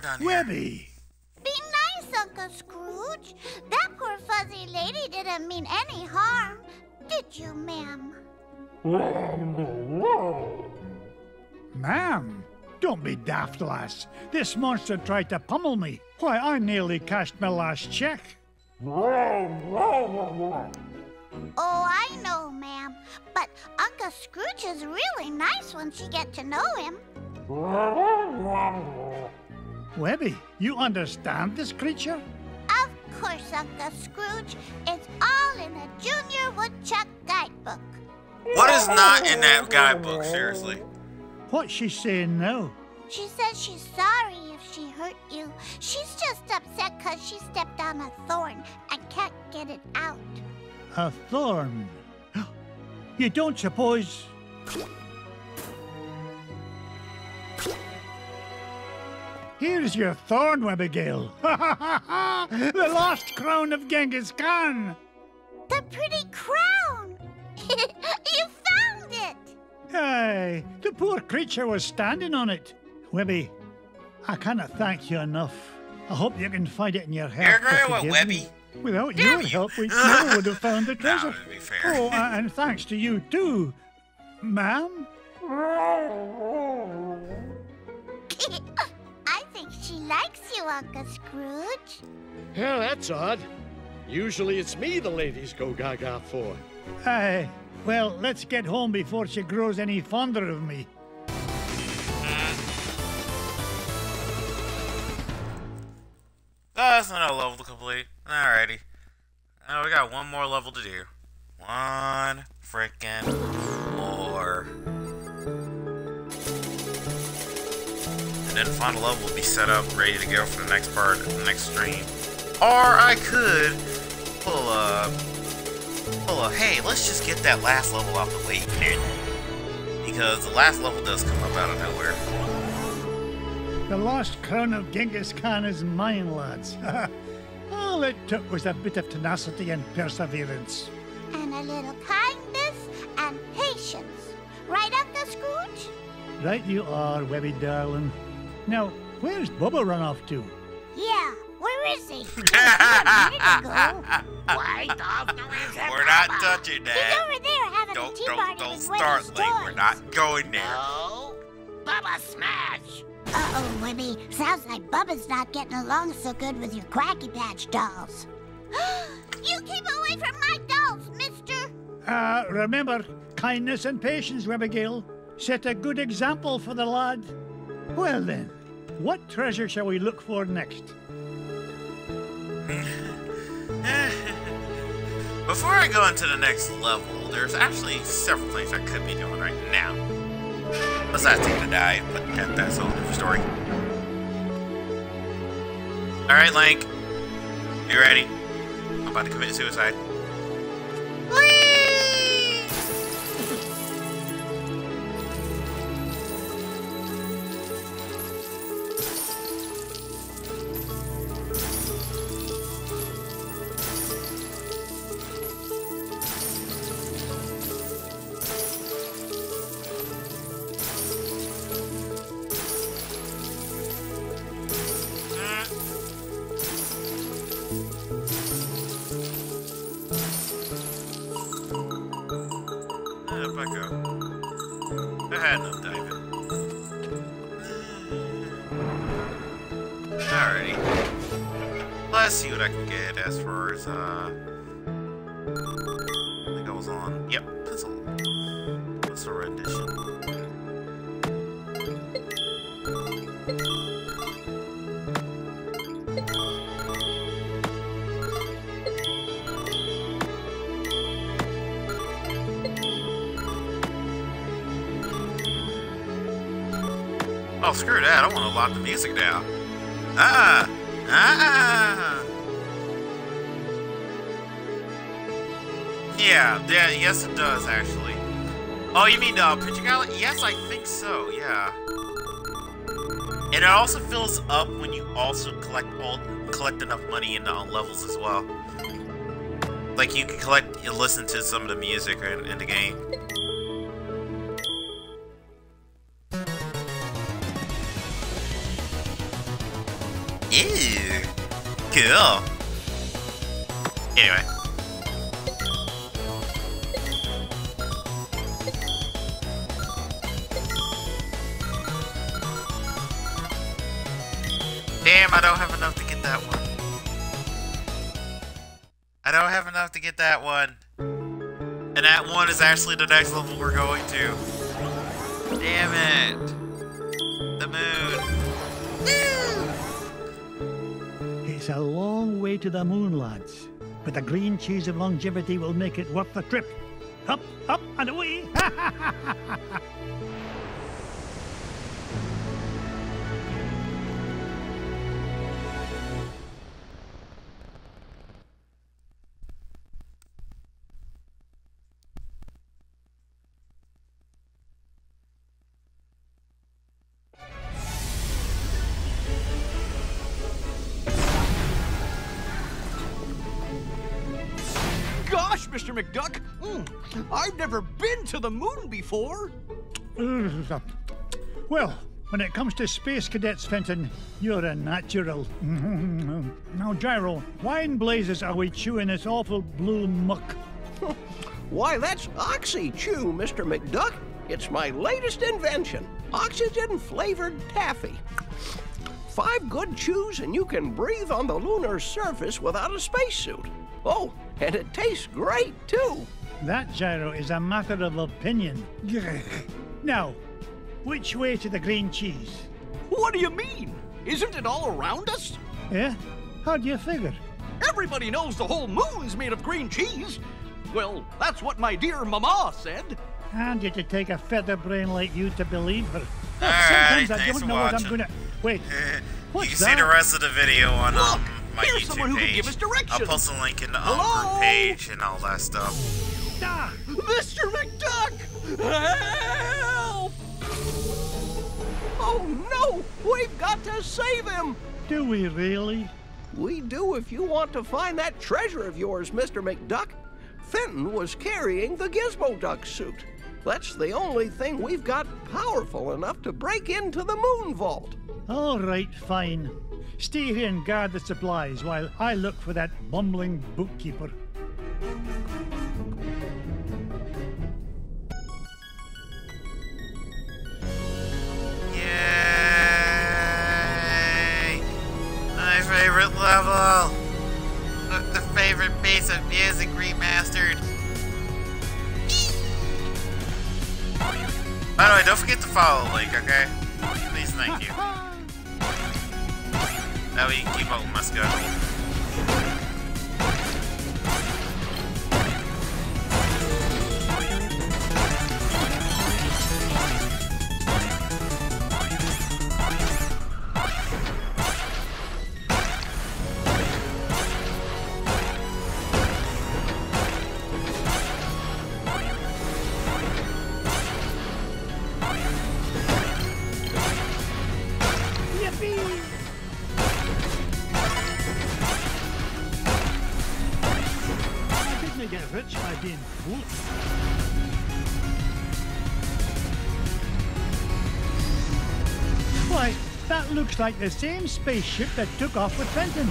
down here. Webby! Be nice, Uncle Scrooge. That poor fuzzy lady didn't mean any harm. Did you, ma'am? Ma'am, don't be daft, lass. This monster tried to pummel me. Why, I nearly cashed my last check. Oh, I know, ma'am. But Uncle Scrooge is really nice once you get to know him. Webby, you understand this creature? Of course, Uncle Scrooge. It's all in a Junior Woodchuck guidebook. What is not in that guidebook, seriously? What's she saying now? She says she's sorry if she hurt you. She's just upset because she stepped on a thorn and can't get it out. A thorn? You don't suppose... Here's your thorn, Abigail. The lost crown of Genghis Khan. The pretty crown! You found it! Aye, the poor creature was standing on it. Webby, I cannot thank you enough. I hope you can find it in your heart. You're great with Webby. Without your help, we never would have found the treasure. That would be fair. Oh, and thanks to you too, ma'am. I think she likes you, Uncle Scrooge. Well, that's odd. Usually it's me the ladies go gaga for. Aye, well, let's get home before she grows any fonder of me. That's another level to complete. Alrighty. We got one more level to do. One frickin' more. And then the final level will be set up, ready to go for the next part, the next stream. Or I could pull a, hey, let's just get that last level out the way, because the last level does come up out of nowhere. The lost crown of Genghis Khan is mine, lads. All it took was a bit of tenacity and perseverance. And a little kindness and patience. Right, Uncle Scrooge? Right you are, Webby darling. Now, where's Bubba run off to? Yeah, where is he? We're not touching He's that. over there having a tea party Don't with start, Webby's Link. toys. We're not going there. No. Bubba Smash. Uh-oh, Webby. Sounds like Bubba's not getting along so good with your Quacky Patch dolls. You keep away from my dolls, mister! Remember, kindness and patience, Abigail. Set a good example for the lad. Well then, what treasure shall we look for next? Before I go into the next level, there's actually several things I could be doing right now. Besides taking a dive, but that's a whole different story. Alright, Link. You ready? I'm about to commit suicide. Alrighty. Let's see what I can get as far as, I think I was on, yep, pencil rendition. Oh, screw that. I want to lock the music down. Yeah, yes it does, actually. Oh, you mean Picture Gallery? Yes, I think so, yeah. And it also fills up when you also collect enough money in levels as well. Like, you can listen to some of the music in the game. Cool. Anyway. Damn, I don't have enough to get that one. I don't have enough to get that one. And that one is actually the next level we're going to. Damn it. The moon. It's a long way to the moon, lads. But the green cheese of longevity will make it worth the trip. Up, up, and away! Gosh, Mr. McDuck, I've never been to the moon before. Well, when it comes to space cadets, Fenton, you're a natural. Now, Gyro, why in blazes are we chewing this awful blue muck? Why, that's Oxy-Chew, Mr. McDuck. It's my latest invention, oxygen-flavored taffy. 5 good chews and you can breathe on the lunar surface without a spacesuit. Oh, and it tastes great, too. That, Gyro, is a matter of opinion. Now, which way to the green cheese? What do you mean? Isn't it all around us? Yeah? How do you figure? Everybody knows the whole moon's made of green cheese. Well, that's what my dear mama said. And yet to take a feather brain like you to believe her. Alright, Sometimes I thanks don't for know what I'm watching. gonna... Wait, what's You can that? see the rest of the video on Look, my here's YouTube someone who can page. give us directions. I'll post a link in the Hello? group page and all that stuff. Ah! Mr. McDuck! Help! Oh, no! We've got to save him! Do we really? We do if you want to find that treasure of yours, Mr. McDuck. Fenton was carrying the Gizmo Duck suit. That's the only thing we've got powerful enough to break into the moon vault. All right, fine. Stay here and guard the supplies while I look for that bumbling bookkeeper. Yay! My favorite level! The favorite piece of music remastered. By the way, don't forget to follow the link, okay? Please, thank you. That way you can keep up with my schedule. Get rich by being fooled. Why, that looks like the same spaceship that took off with Fenton.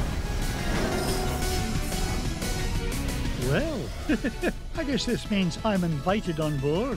Well, I guess this means I'm invited on board.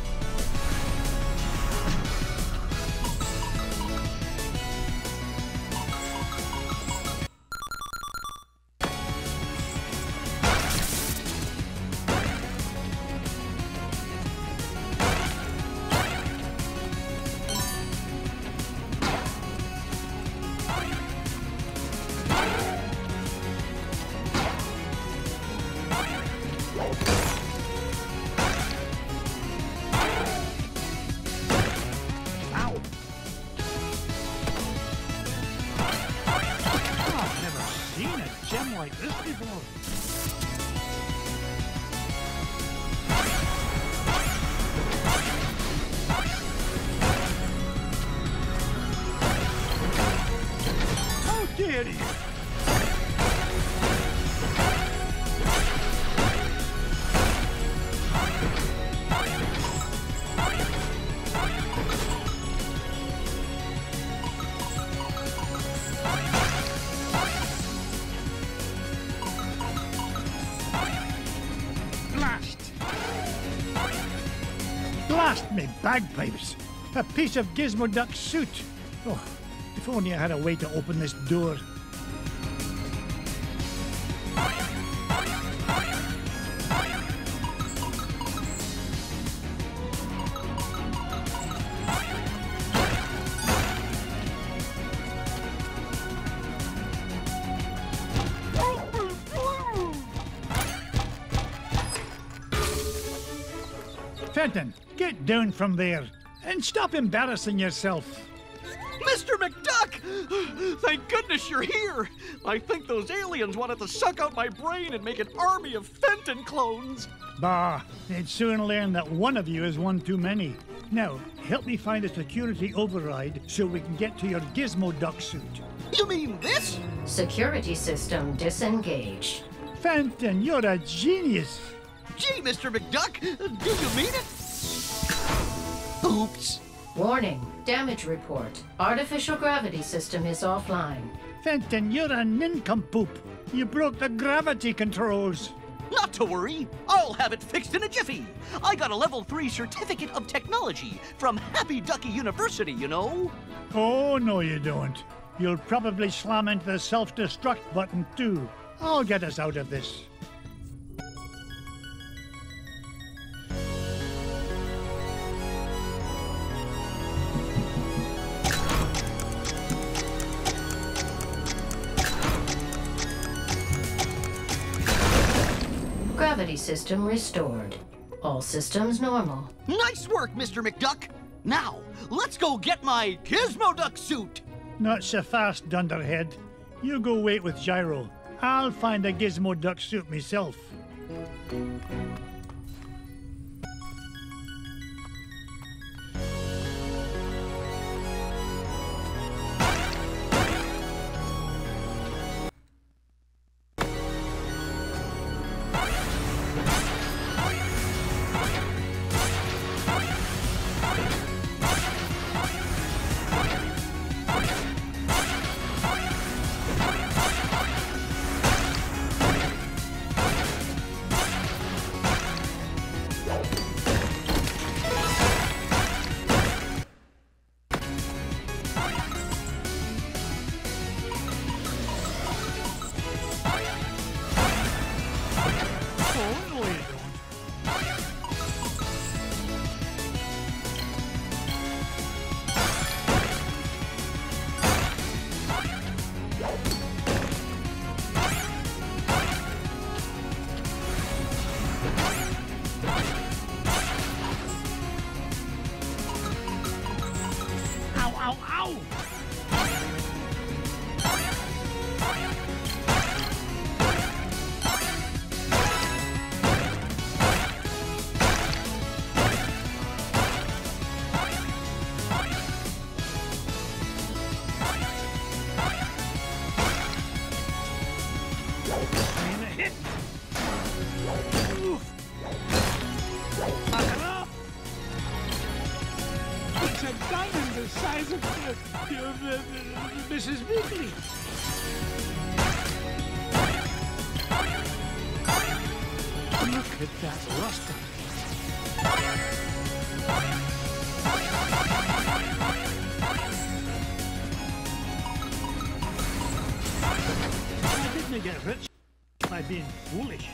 Like this before. How dare you! Blast me bagpipes! A piece of Gizmo Duck suit! Oh, if only I had a way to open this door. Fenton, get down from there and stop embarrassing yourself. Mr. McDuck! Thank goodness you're here! I think those aliens wanted to suck out my brain and make an army of Fenton clones. Bah, they'd soon learn that one of you is one too many. Now, help me find a security override so we can get to your Gizmo Duck suit. You mean this? Security system disengaged. Fenton, you're a genius. Gee, Mr. McDuck, do you mean it? Oops. Warning, damage report. Artificial gravity system is offline. Fenton, you're a nincompoop. You broke the gravity controls. Not to worry. I'll have it fixed in a jiffy. I got a level 3 certificate of technology from Happy Ducky University, you know. Oh, no you don't. You'll probably slam into the self-destruct button too. I'll get us out of this. Gravity system restored. All systems normal. Nice work, Mr. McDuck. Now, let's go get my Gizmo Duck suit. Not so fast, Dunderhead. You go wait with Gyro. I'll find a Gizmo Duck suit myself. Mrs. Weekly. Look at that luster. Why didn't they get rich by being foolish?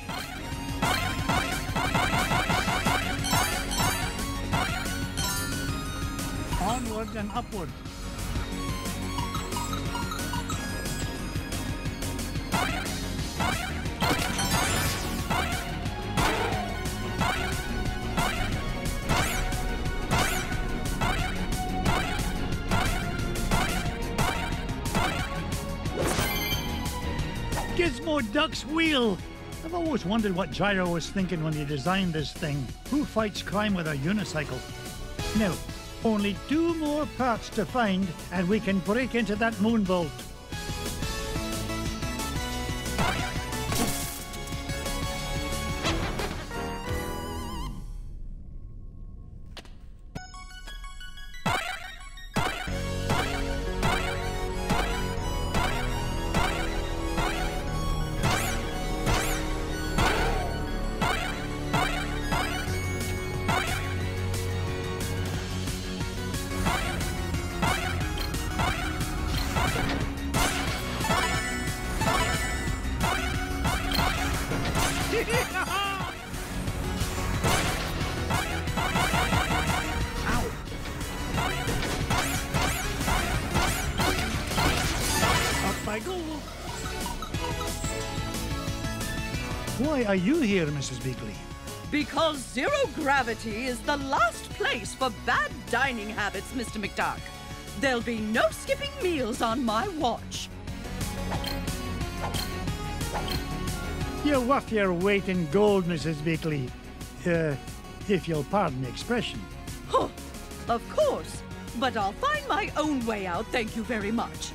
Onward and upward. Gizmo Duck's wheel! I've always wondered what Gyro was thinking when he designed this thing. Who fights crime with a unicycle? Now, only 2 more parts to find, and we can break into that moon vault. Why are you here, Mrs. Beakley? Because zero gravity is the last place for bad dining habits, Mr. McDuck. There'll be no skipping meals on my watch. You're worth your weight in gold, Mrs. Beakley. If you'll pardon the expression. Huh, of course. But I'll find my own way out, thank you very much.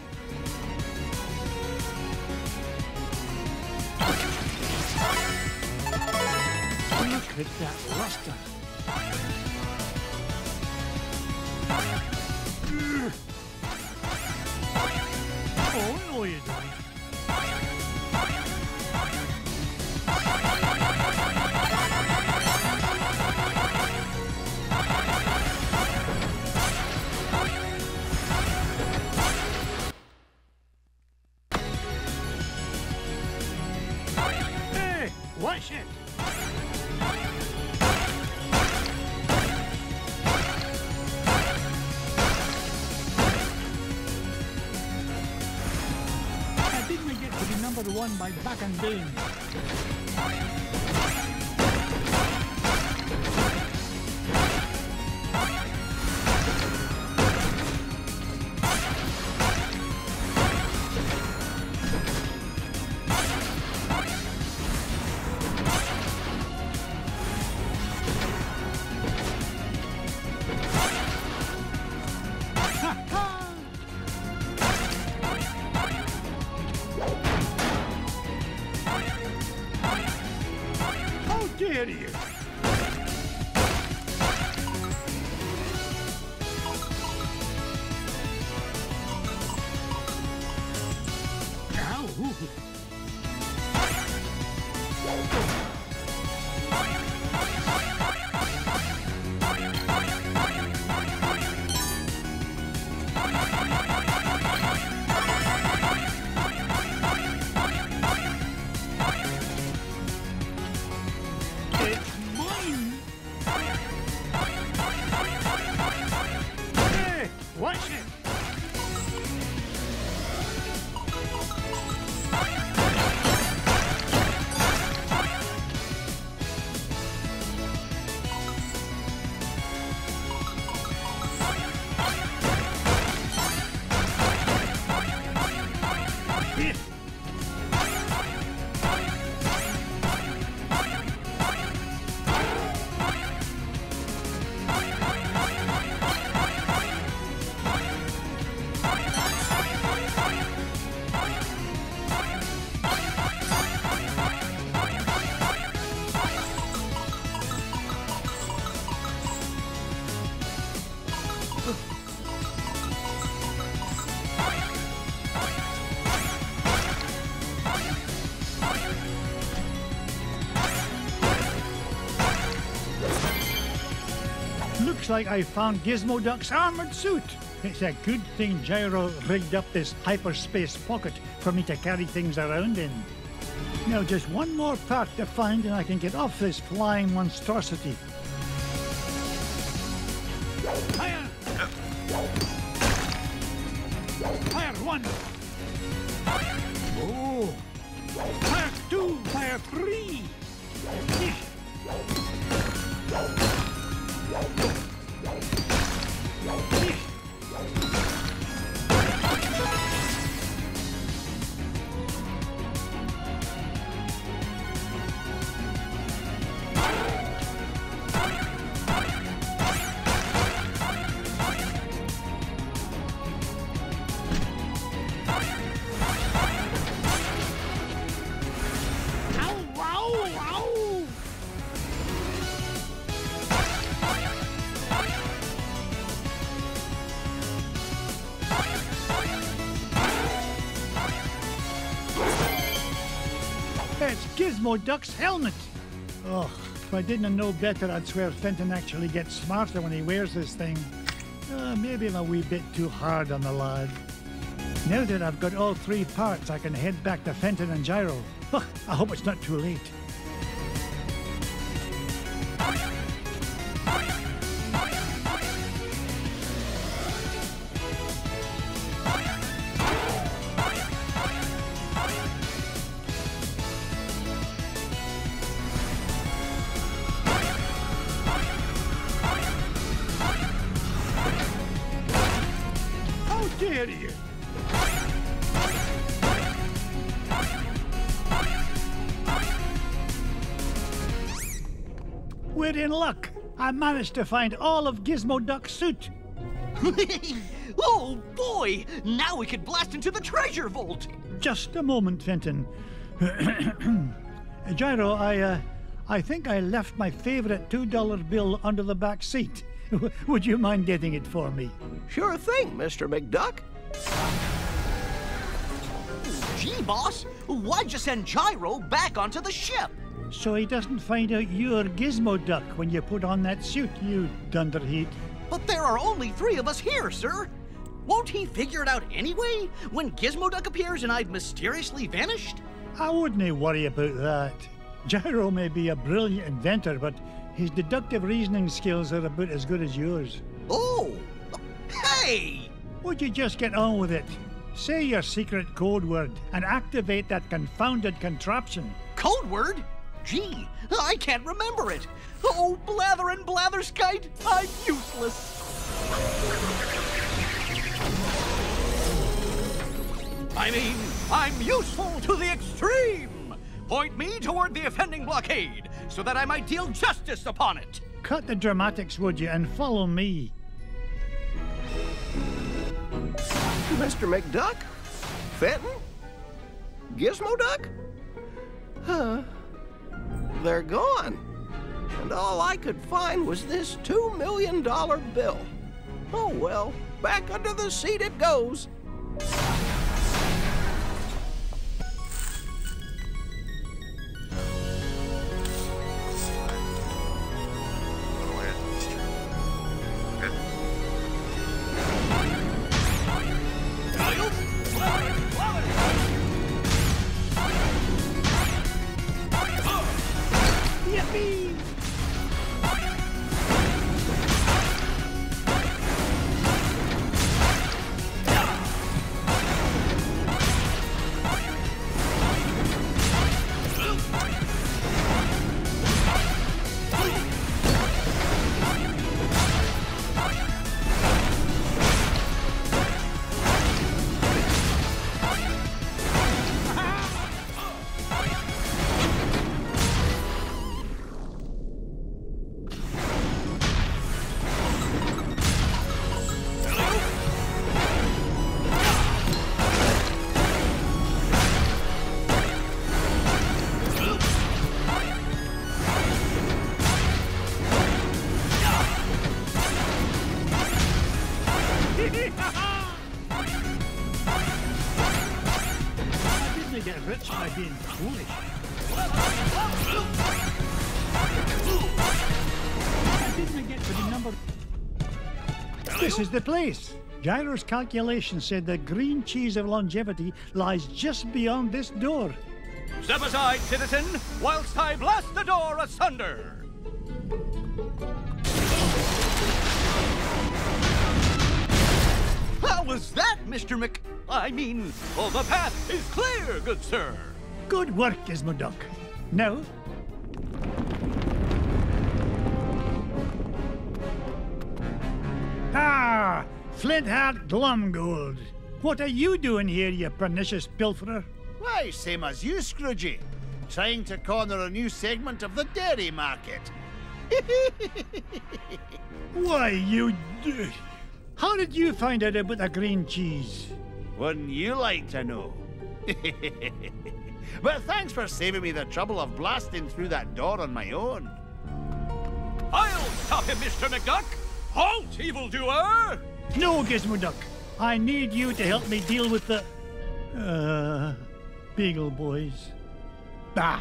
Look at that luster. Oh, no you don't. Hey, watch it. Number one by back and bane. Dare you? Watch it! Looks like I found Gizmo Duck's armored suit. It's a good thing Gyro rigged up this hyperspace pocket for me to carry things around in. Now just one more part to find and I can get off this flying monstrosity. Fire! Fire 1! Oh! Fire 2! Fire 3! It's Gizmo Duck's helmet! Oh, if I didn't know better, I'd swear Fenton actually gets smarter when he wears this thing. Maybe I'm a wee bit too hard on the lad. Now that I've got all three parts, I can head back to Fenton and Gyro. I hope it's not too late. dare you? We're in luck. I managed to find all of Gizmo Duck's suit. Oh, boy! Now we could blast into the treasure vault! Just a moment, Fenton. Gyro, I think I left my favorite $2 bill under the back seat. Would you mind getting it for me? Sure thing, Mr. McDuck. Gee, boss, why'd you send Gyro back onto the ship? So he doesn't find out you're Gizmo Duck when you put on that suit, you dunderhead. But there are only 3 of us here, sir. Won't he figure it out anyway, when Gizmo Duck appears and I've mysteriously vanished? I wouldn't worry about that. Gyro may be a brilliant inventor, but his deductive reasoning skills are about as good as yours. Oh! Hey! Would you just get on with it? Say your secret code word and activate that confounded contraption. Code word? Gee, I can't remember it. Oh, blather and blatherskite, I'm useless. I mean, I'm useful to the extreme. Point me toward the offending blockade, so that I might deal justice upon it. Cut the dramatics, would you, and follow me. Mr. McDuck? Fenton? Gizmo Duck? Huh. They're gone. And all I could find was this $2 million bill. Oh well, back under the seat it goes. Get rich by being foolish. I didn't get to the number. This is the place. Gyro's calculation said the green cheese of longevity lies just beyond this door. Step aside, citizen, whilst I blast the door asunder. How was that, Mr. Oh, the path is clear, good sir. Good work, Gizmo Duck. Now, Flint-Hat Glumgold. What are you doing here, you pernicious pilferer? Why, same as you, Scroogey. Trying to corner a new segment of the dairy market. Why, you... How did you find out about the green cheese? Wouldn't you like to know? But thanks for saving me the trouble of blasting through that door on my own. I'll stop him, Mr. McDuck! Halt, evildoer! No, Gizmo Duck. I need you to help me deal with the... Beagle Boys. Bah!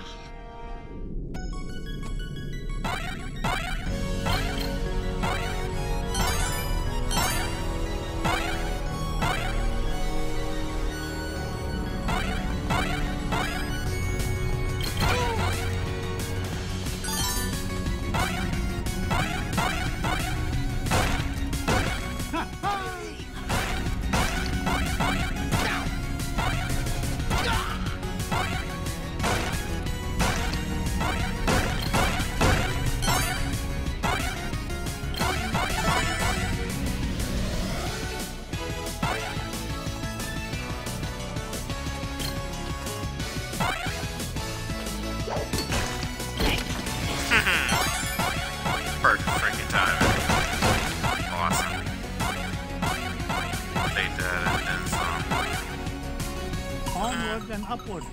downward and upward.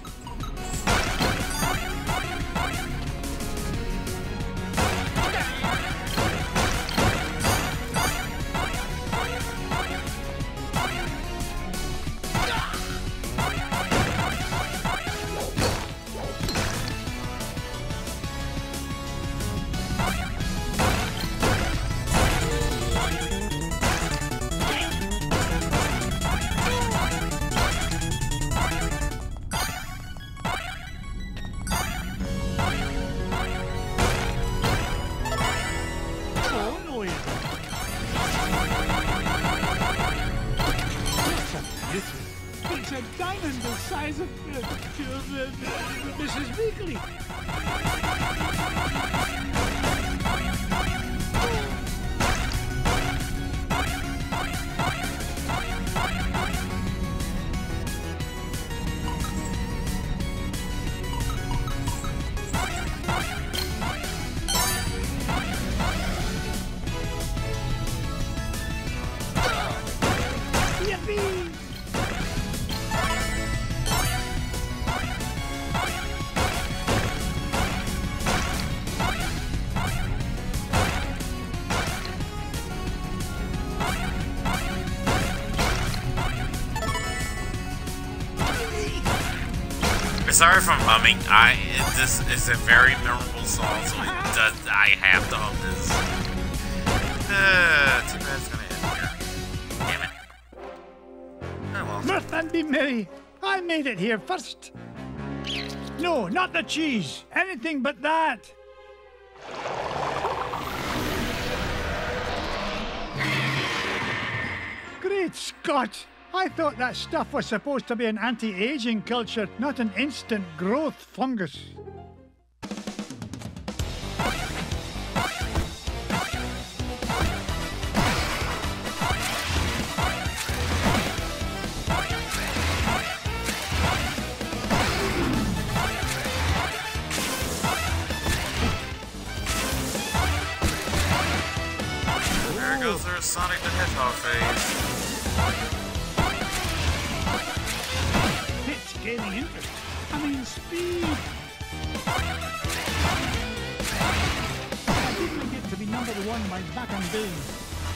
It's a diamond the size of Mrs. Weekly. Yippee! Sorry if I'm humming. This is a very memorable song, so I have to hum this. Too bad it's gonna end here. Damn it. Oh well. Mirth and be merry. I made it here first. No, not the cheese. Anything but that. Great Scott! I thought that stuff was supposed to be an anti-aging culture, not an instant growth fungus. There goes our Sonic the Hedgehog phase. It's gaining interest. I mean, speed. I didn't get to be number one by back and days.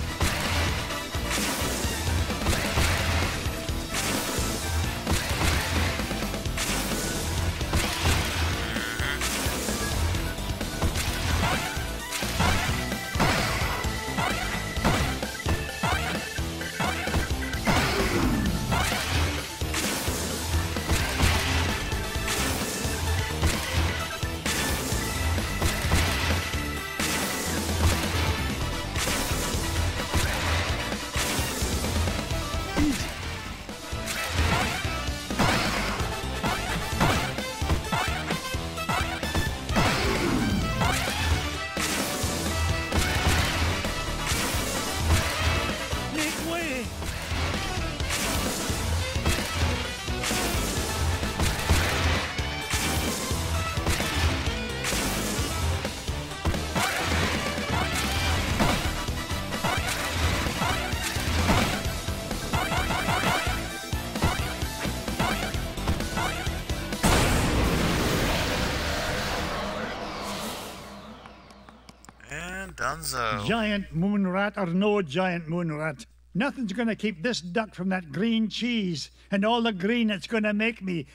Dunzo. Giant moon rat or no giant moon rat, nothing's gonna keep this duck from that green cheese and all the green it's gonna make me.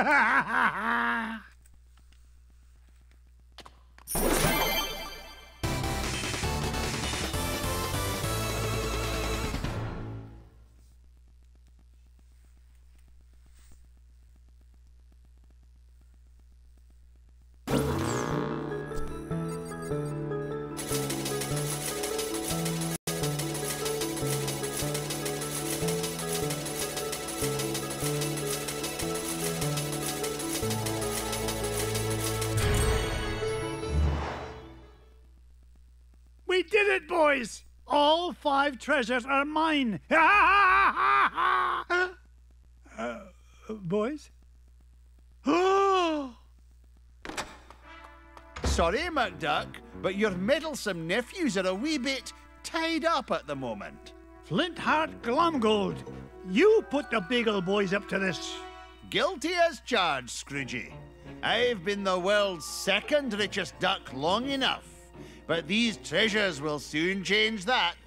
We did it, boys! All 5 treasures are mine! Boys? Sorry, McDuck, but your meddlesome nephews are a wee bit tied up at the moment. Flintheart Glomgold, you put the Beagle boys up to this. Guilty as charged, Scroogey. I've been the world's second richest duck long enough, but these treasures will soon change that.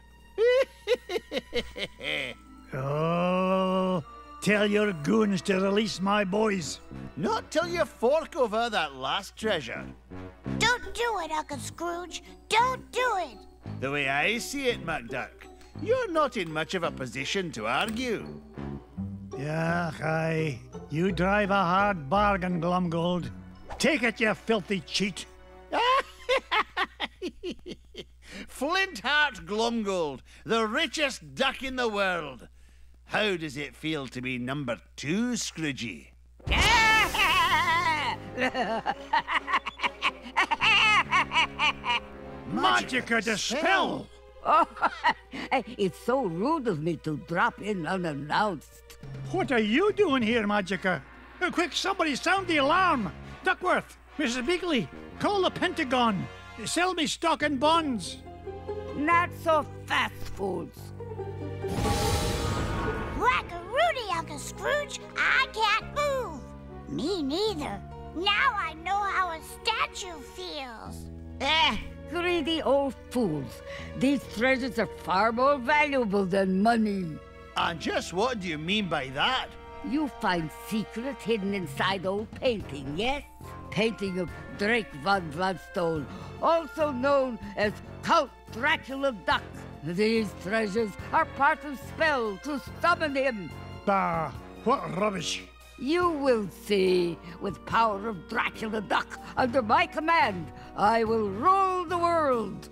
Oh, tell your goons to release my boys. Not till you fork over that last treasure. Don't do it, Uncle Scrooge. Don't do it. The way I see it, MacDuck, you're not in much of a position to argue. Yeah, aye. You drive a hard bargain, Glumgold. Take it, you filthy cheat. Flintheart Glumgold, the richest duck in the world. How does it feel to be number 2, Scroogey? Magica dispel! Oh, it's so rude of me to drop in unannounced. What are you doing here, Magica? Quick, somebody sound the alarm! Duckworth, Mrs. Beakley, call the Pentagon. Sell me stock and bonds. Not so fast, fools. Whack-a-rooney, Uncle Scrooge. I can't move. Me neither. Now I know how a statue feels. Greedy old fools. These treasures are far more valuable than money. And just what do you mean by that? You find secrets hidden inside old painting, yes? Painting of Drake von Gladstone, also known as Count Dracula Duck. These treasures are part of spell to summon him. Bah, what rubbish. You will see. With power of Dracula Duck under my command, I will rule the world.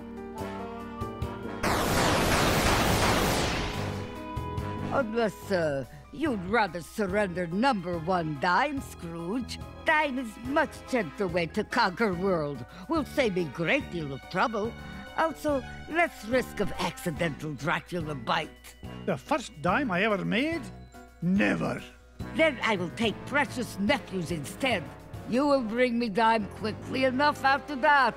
Unless, you'd rather surrender number 1 dime, Scrooge. Dime is much gentler way to conquer world. Will save me great deal of trouble. Also, less risk of accidental Dracula bite. The first dime I ever made? Never. Then I will take precious nephews instead. You will bring me dime quickly enough after that.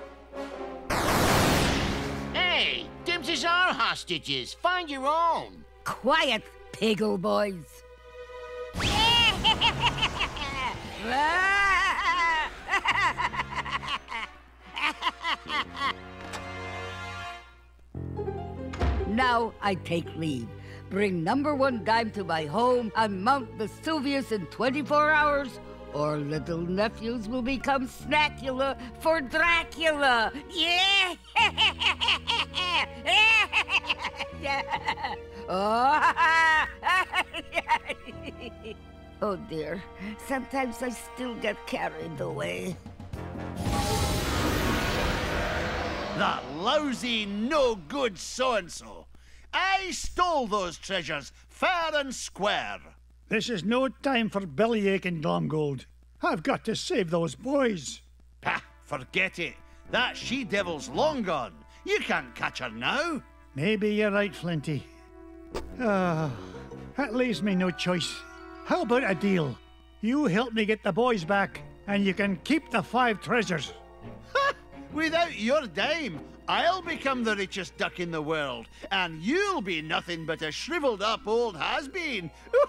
Hey, Dimses are hostages. Find your own. Quiet, piggle boys. Now I take leave. Bring number 1 dime to my home on Mount Vesuvius in 24 hours, or little nephews will become Snackula for Dracula. Yeah! Oh dear, sometimes I still get carried away. That lousy, no-good so-and-so. I stole those treasures fair and square. This is no time for bellyaching, Glumgold. I've got to save those boys. Pah, forget it. That she-devil's long gone. You can't catch her now. Maybe you're right, Flinty. That leaves me no choice. How about a deal? You help me get the boys back, and you can keep the 5 treasures. Ha! Without your dime, I'll become the richest duck in the world, and you'll be nothing but a shriveled-up old has-been.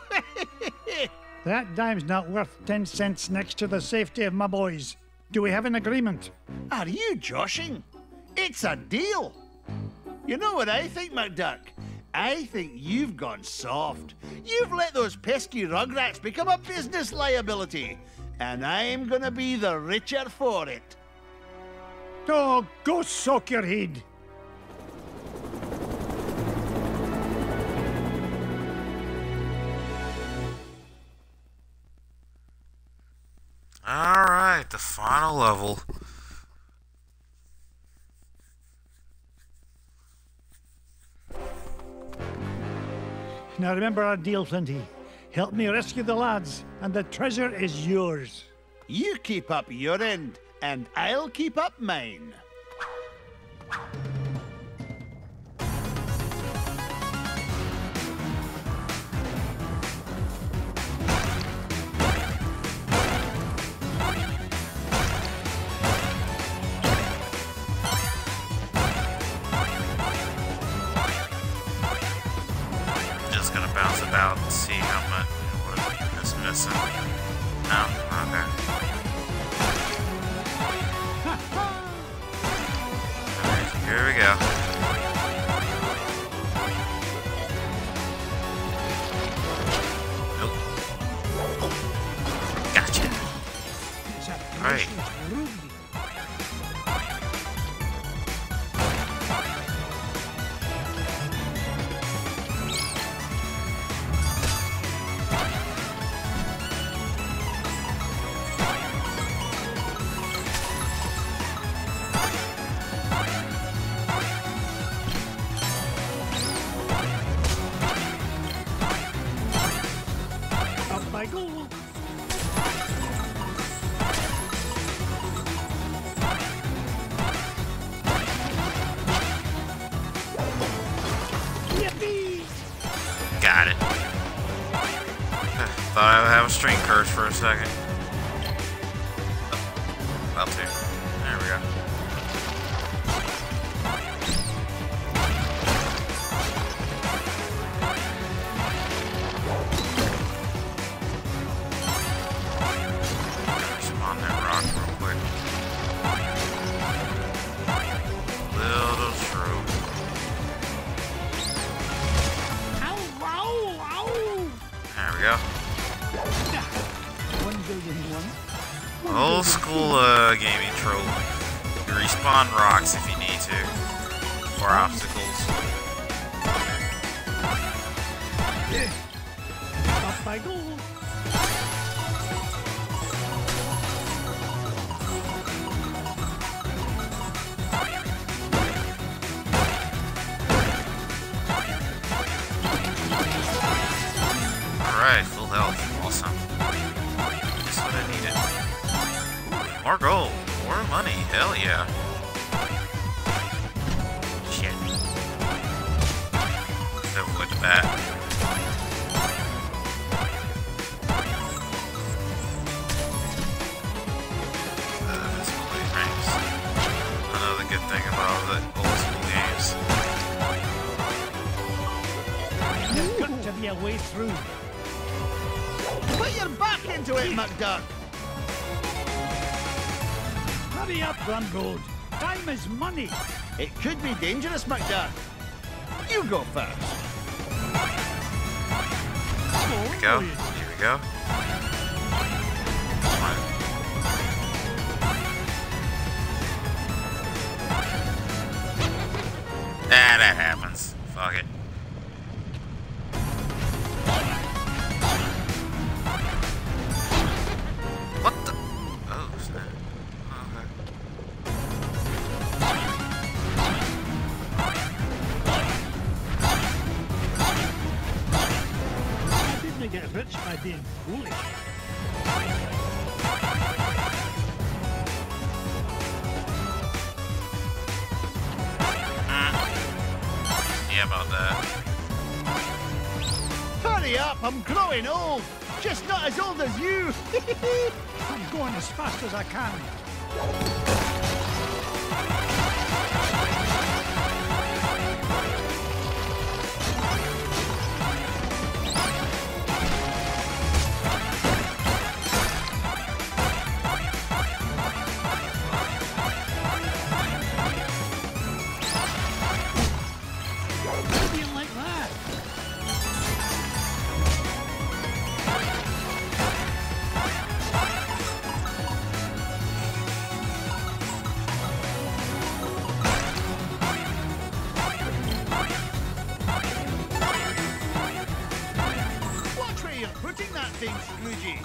That dime's not worth 10 cents next to the safety of my boys. Do we have an agreement? Are you joshing? It's a deal. You know what I think, MacDuck? I think you've gone soft. You've let those pesky rugrats become a business liability, and I'm gonna be the richer for it. Oh, go soak your head. Alright, the final level. Now remember our deal, Flinty. Help me rescue the lads, and the treasure is yours. You keep up your end, and I'll keep up mine. Just gonna bounce about and see how much what units else missing? No? Okay. Alright, here we go. Nope. Gotcha. Right. Up I go. Yippee! Got it. Thought I would have a string curse for a second. Oh, about to. There we go. Spawn that rock real quick. Little shrew. Ow, ow, ow! There we go. 1,001. Old school gaming trope. You respawn rocks if you need to. Or obstacles. Up I go. Alright, full health. Awesome. Just what I needed. More gold. More money. Hell yeah. Shit. Avoid the bat. Visibility ranks. Another good thing about the old school games. There's got to be a way through. Put your back into it, McDuck. Hurry up, Gunroad. Time is money. It could be dangerous, McDuck. You go first. Here we go. Here we go. Come on. Ah, that happens. Fuck it. What the? Oh, snap. Okay. I didn't get rich by being foolish. Yeah, about that. Hurry up, I'm growing old. Just not as old as you. I'm going as fast as I can. How do you like that? Watch where you're putting that thing, Scroogey.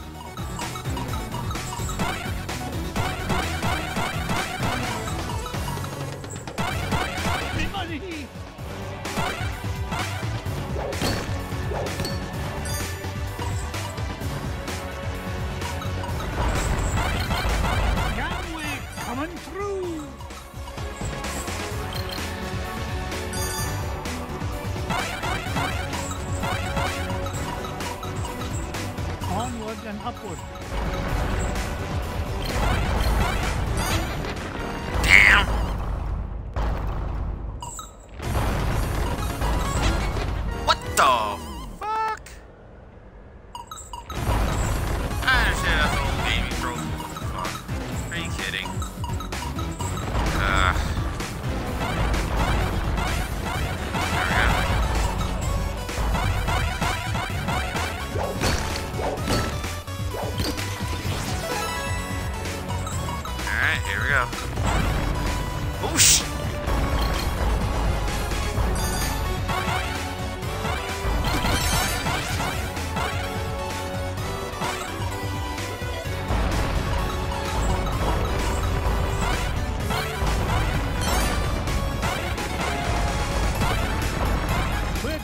Me money! Gangway coming through! Onward and upward. Damn! What the fuck?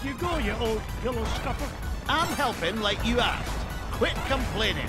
Off you go, you old pillow stuffer. I'm helping like you asked. Quit complaining.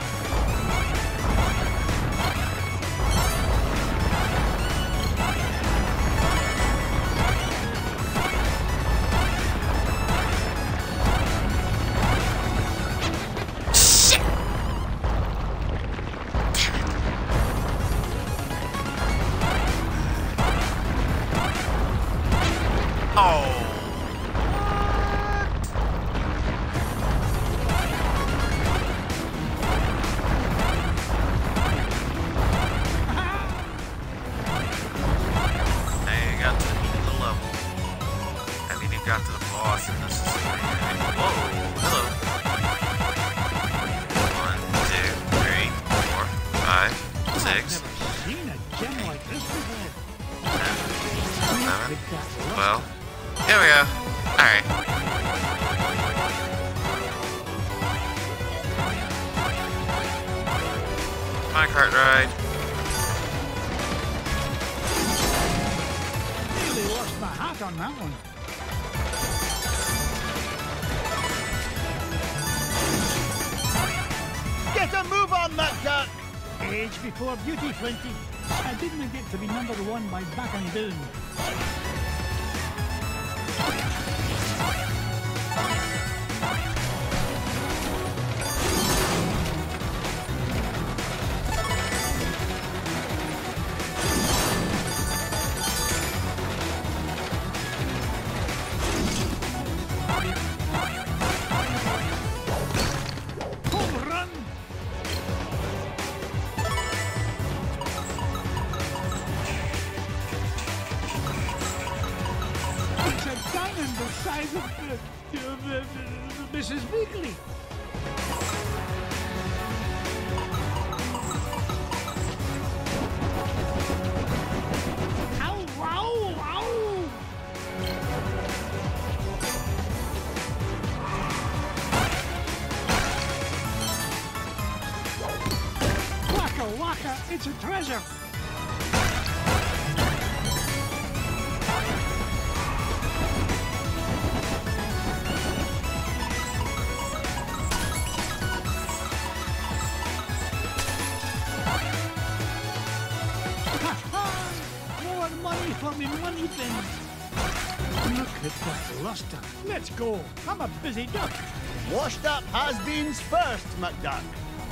Well, here we go. Alright. Minecart ride. Nearly lost my hat on that one. Get a move on, McDuck! Age before beauty, Flinty. I didn't get to be number one by backing down. Mrs. Weekly. Ow, wow, ow! Waka waka, it's a treasure. For me money bin. Look at that luster. Let's go. I'm a busy duck. Washed up has-beens first, McDuck.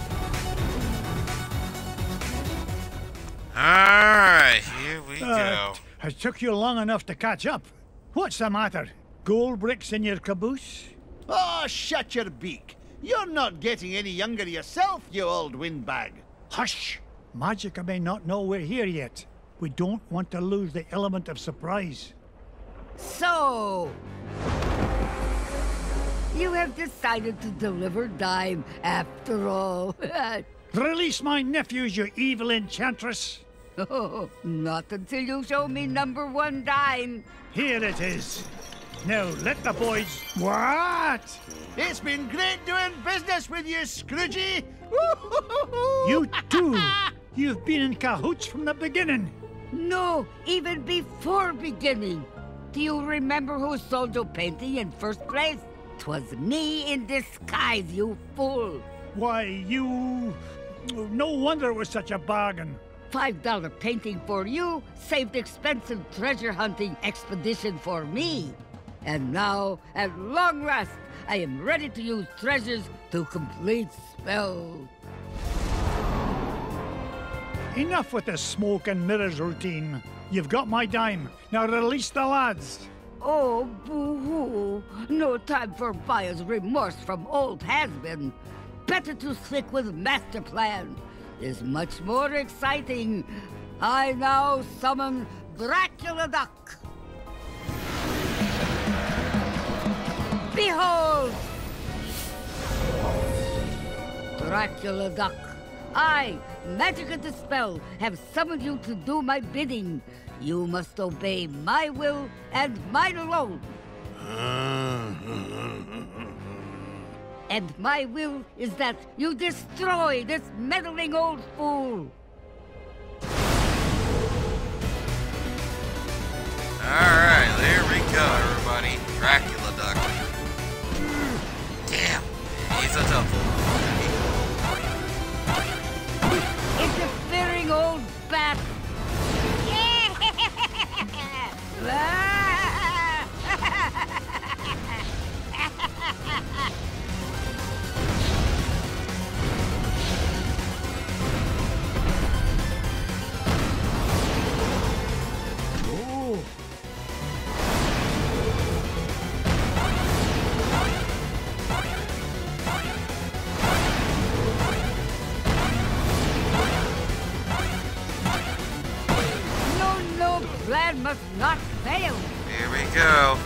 Alright, here we go. Has took you long enough to catch up. What's the matter? Gold bricks in your caboose? Oh, shut your beak. You're not getting any younger yourself, you old windbag. Hush! Magica may not know we're here yet. We don't want to lose the element of surprise. So, you have decided to deliver dime after all. Release my nephews, you evil enchantress. Oh, not until you show me number one dime. Here it is. Now, let the boys... What? It's been great doing business with you, Scroogey. You too. You've been in cahoots from the beginning. No, even before beginning. Do you remember who sold your painting in first place? 'Twas me in disguise, you fool. Why, you... No wonder it was such a bargain. $5 painting for you saved expensive treasure hunting expedition for me. And now, at long last, I am ready to use treasures to complete spell. Enough with the smoke and mirrors routine. You've got my dime. Now release the lads. Oh, boo-hoo. No time for buyer's remorse from old has-been. Better to stick with master plan. Is much more exciting. I now summon Dracula Duck. Behold! Dracula Duck. I, Magic and Dispel, have summoned you to do my bidding. You must obey my will and mine alone. And my will is that you destroy this meddling old fool. Alright, there we go, everybody. Dracula Duck. that up? Interfering old bat. Plan must not fail. Here we go.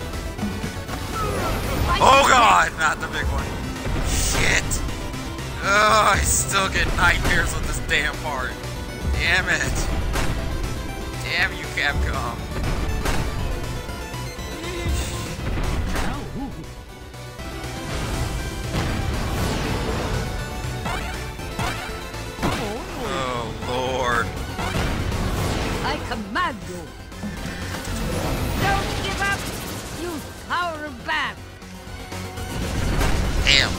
Oh god, not the big one. Shit. Oh, I still get nightmares with this damn part. Damn it. Damn you, Capcom. Oh, Lord. I command you. Don't give up, you Tower of Bat. Damn.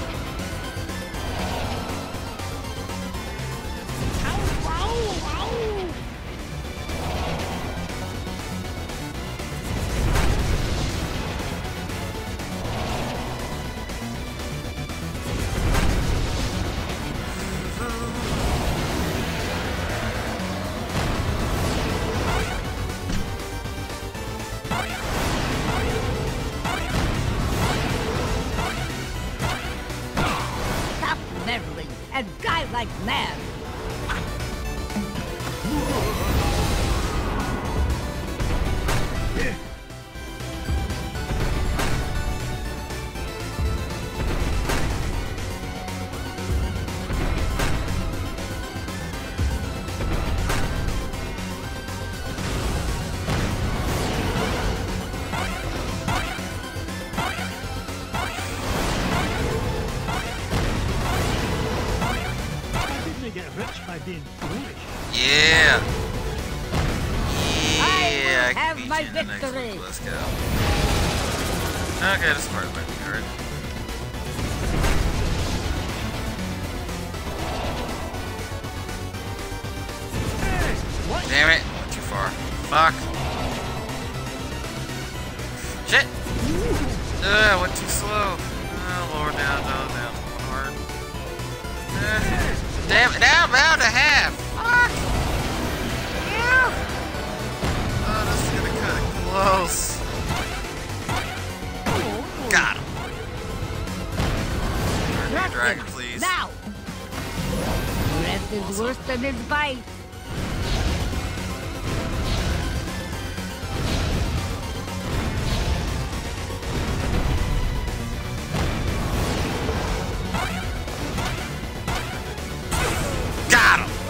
And die like mad. Get rich by being foolish. Yeah. Yeah, I have can beat my you in the next victory. week. Let's go. Okay, this part might be hard. Damn it, went too far. Fuck. Shit. Went too slow. Oh, Lord, down, one hard. Damn it, now I'm out to half. Fuck. Yeah. Oh, this is gonna cut it close. Got him. Turn your dragon, please. Now. Breath is worse than his bite. Got him!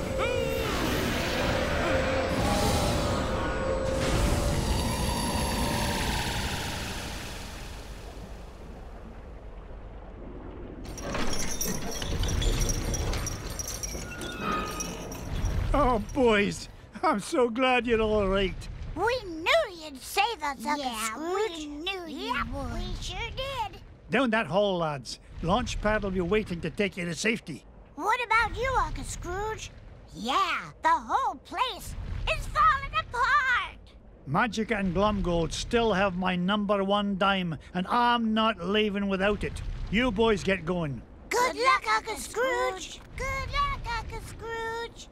Oh, boys, I'm so glad you're all right. We knew you'd save us, Uncle Scrooge. We knew you would. We sure did. Down that hall, lads. Launchpad will be waiting to take you to safety. What about you, Uncle Scrooge? Yeah, the whole place is falling apart. Magic and Glumgold still have my #1 dime, and I'm not leaving without it. You boys get going. Good luck, Uncle Scrooge. Good luck, Uncle Scrooge.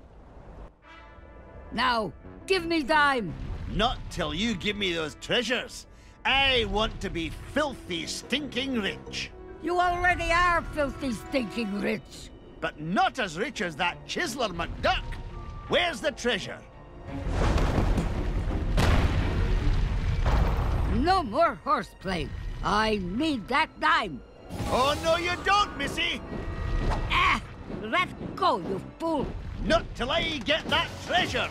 Now, give me dime. Not till you give me those treasures. I want to be filthy, stinking rich. You already are filthy, stinking rich. But not as rich as that chiseler McDuck. Where's the treasure? No more horseplay. I need that dime. Oh, no, you don't, missy. Ah! Let go, you fool. Not till I get that treasure.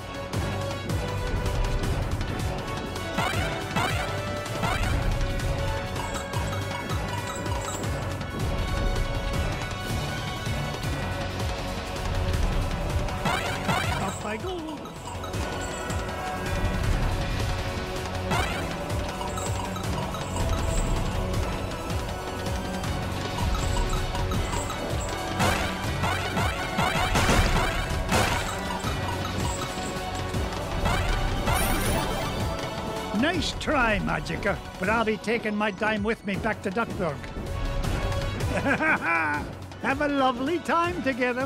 Off I go. Nice try, Magica, but I'll be taking my dime with me back to Duckburg. Have a lovely time together.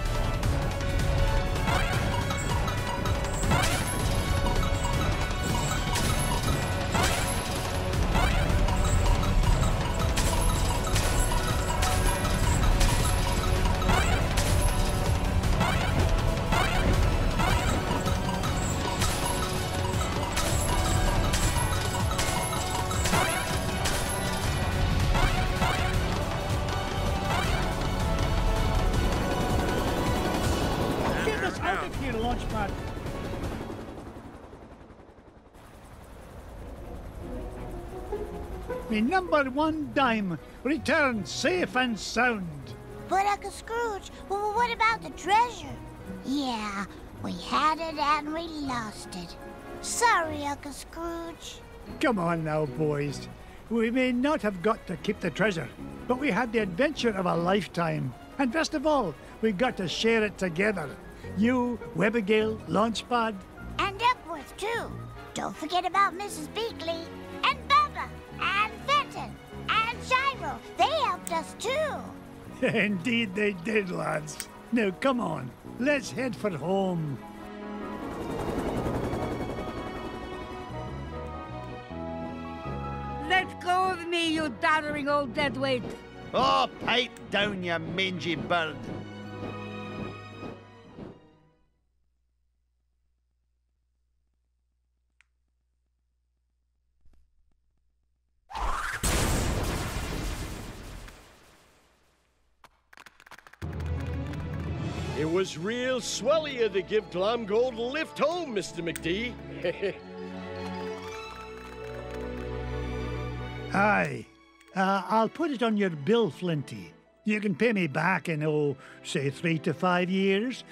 Me number one dime returned safe and sound. But Uncle Scrooge, what about the treasure? Yeah, we had it and we lost it. Sorry, Uncle Scrooge. Come on now, boys. We may not have got to keep the treasure, but we had the adventure of a lifetime. And best of all, we got to share it together. You, Webbigail, Launchpad. And Duckworth, too. Don't forget about Mrs. Beakley, and Bubba, and Fenton, and Gyro. They helped us, too. Indeed they did, lads. Now, come on. Let's head for home. Let go of me, you doddering old deadweight. Oh, pipe down, you mangy bird. It was real swell of you to give Glomgold a lift home, Mr. McD. Aye. I'll put it on your bill, Flinty. You can pay me back in, say 3 to 5 years.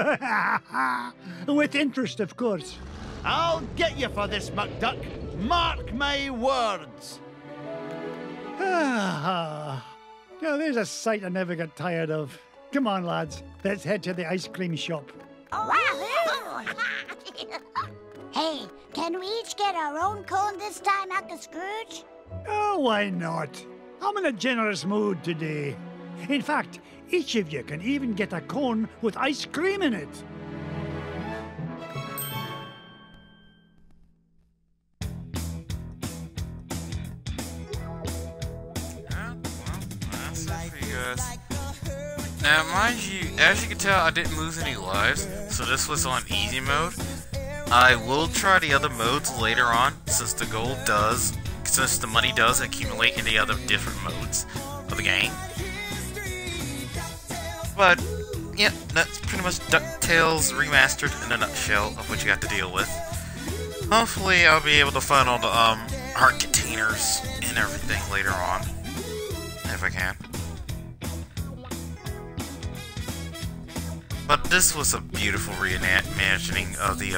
With interest, of course. I'll get you for this, McDuck. Mark my words. Now, there's a sight I never get tired of. Come on, lads. Let's head to the ice cream shop. Wahoo! Hey, can we each get our own cone this time, Uncle Scrooge? Oh, why not? I'm in a generous mood today. In fact, each of you can even get a cone with ice cream in it. Now, mind you, as you can tell, I didn't lose any lives, so this was on easy mode. I will try the other modes later on, since the money does accumulate in the other different modes of the game. But, yeah, that's pretty much DuckTales Remastered in a nutshell of what you got to deal with. Hopefully, I'll be able to find all the heart containers and everything later on, if I can. But this was a beautiful reimagining of the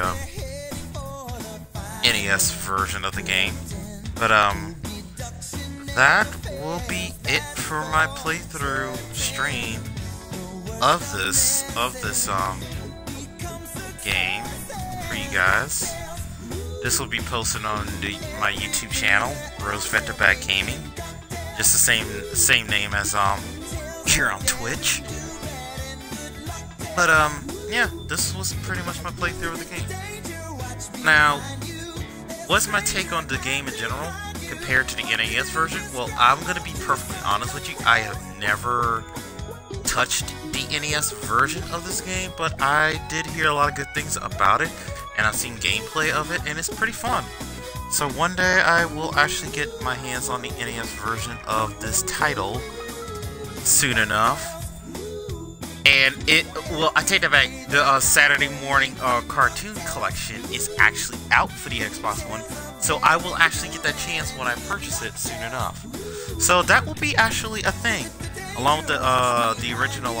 NES version of the game. But that will be it for my playthrough stream of this game for you guys. This will be posted on my YouTube channel, Rose Vetterback Gaming, just the same name as here on Twitch. But, yeah, this was pretty much my playthrough of the game. Now, what's my take on the game in general compared to the NES version? Well, I'm going to be perfectly honest with you. I have never touched the NES version of this game, but I did hear a lot of good things about it, and I've seen gameplay of it, and it's pretty fun. So one day I will actually get my hands on the NES version of this title soon enough. And I take that back, the Saturday morning cartoon collection is actually out for the Xbox One, so I will actually get that chance when I purchase it soon enough. So that will be actually a thing, along with the original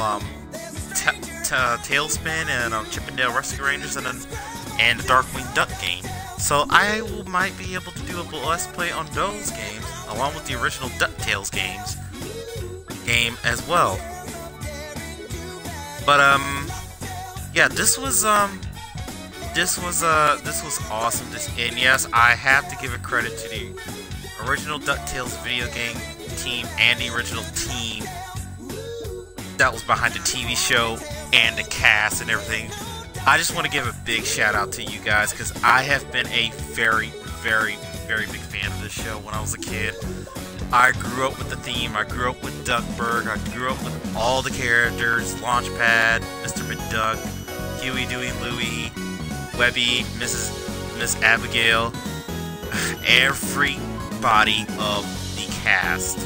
Tailspin and Chip 'n Dale Rescue Rangers and the Darkwing Duck game. So I might be able to do a let's play on those games, along with the original DuckTales game as well. But, yeah, this was, this was awesome. And yes, I have to give a credit to the original DuckTales video game team and the original team that was behind the TV show and the cast and everything. I just want to give a big shout out to you guys because I have been a very, very, very big fan of this show when I was a kid. I grew up with the theme, I grew up with Duckburg, I grew up with all the characters, Launchpad, Mr. McDuck, Huey, Dewey, Louie, Webby, Miss Abigail, everybody of the cast.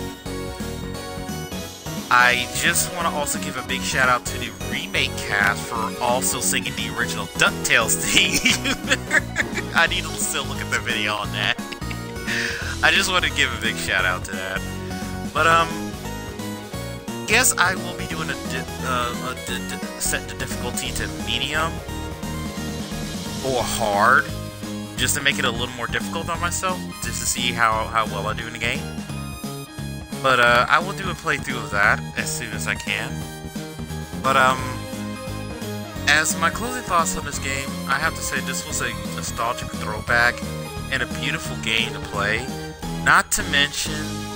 I just want to also give a big shout out to the remake cast for also singing the original DuckTales theme. I need to still look at the video on that. I just want to give a big shout out to that. But guess I will be doing set the difficulty to medium or hard, just to make it a little more difficult on myself, just to see how well I do in the game. But I will do a playthrough of that as soon as I can. But as my closing thoughts on this game, I have to say this was a nostalgic throwback and a beautiful game to play. Not to mention,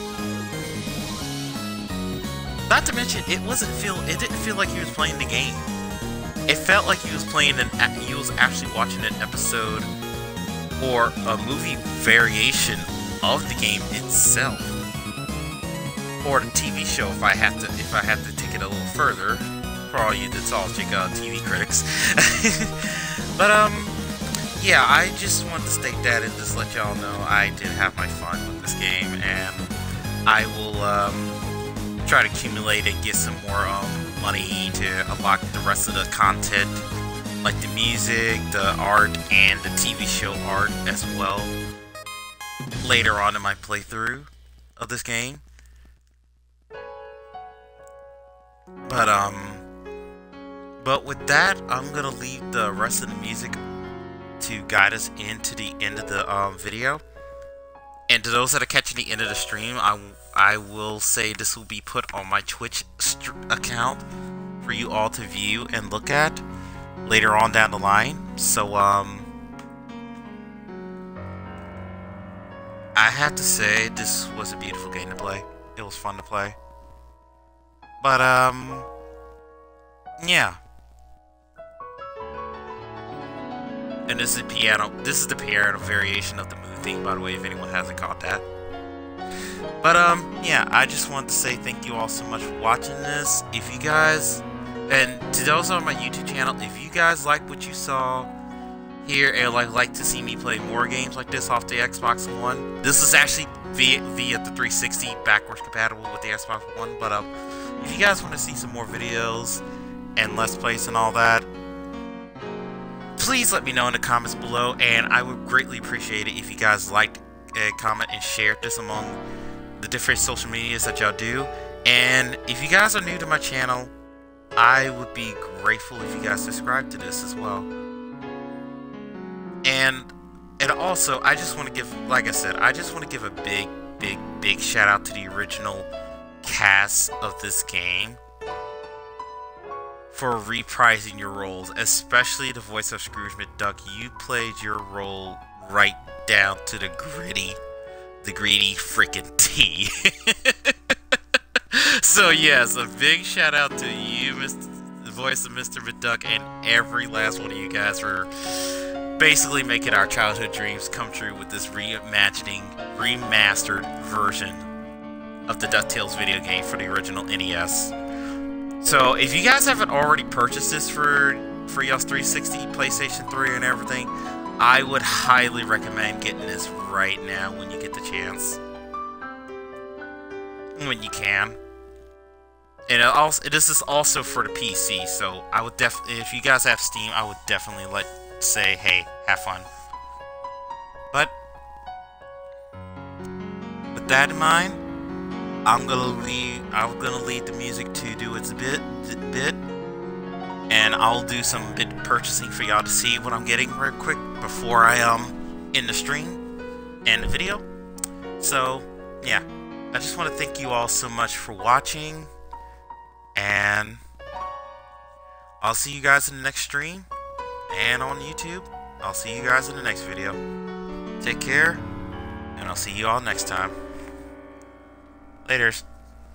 it didn't feel like he was playing the game. It felt like he was actually watching an episode or a movie variation of the game itself, or the TV show. If I have to take it a little further, for all you nostalgic TV critics. But yeah, I just wanted to state that and just let y'all know I did have my fun with this game, and I will try to accumulate and get some more money to unlock the rest of the content, like the music, the art, and the TV show art as well, later on in my playthrough of this game. But with that, I'm gonna leave the rest of the music to guide us into the end of the video. And to those that are catching the end of the stream, I will say this will be put on my Twitch account for you all to view and look at later on down the line. So I have to say this was a beautiful game to play. It was fun to play. But yeah. And this is piano. This is the piano variation of the moon theme, by the way, if anyone hasn't caught that. But yeah, I just wanted to say thank you all so much for watching this. If you guys, and to those on my YouTube channel, if you guys like what you saw here and like to see me play more games like this off the Xbox One, this is actually via the 360 backwards compatible with the Xbox One. But if you guys want to see some more videos and Let's Plays and all that, please let me know in the comments below, and I would greatly appreciate it if you guys liked, comment, and shared this among the different social medias that y'all do. And if you guys are new to my channel, I would be grateful if you guys subscribe to this as well. And also, I just want to give, like I said, I just want to give a big shout out to the original cast of this game for reprising your roles, especially the voice of Scrooge McDuck. You played your role right down to the greedy freaking T. So yes, a big shout out to you, the voice of Mr. McDuck, and every last one of you guys for basically making our childhood dreams come true with this remastered version of the DuckTales video game for the original NES. So if you guys haven't already purchased this for y'all's 360, PlayStation 3, and everything, I would highly recommend getting this right now when you get the chance, when you can. And this is also for the PC, so I would definitely, if you guys have Steam, I would definitely say, hey, have fun. But with that in mind, I'm gonna leave the music to do its bit, and I'll do some bit purchasing for y'all to see what I'm getting real quick before I end the stream and the video. So yeah, I just want to thank you all so much for watching, and I'll see you guys in the next stream and on YouTube. I'll see you guys in the next video. Take care, and I'll see you all next time. Laters.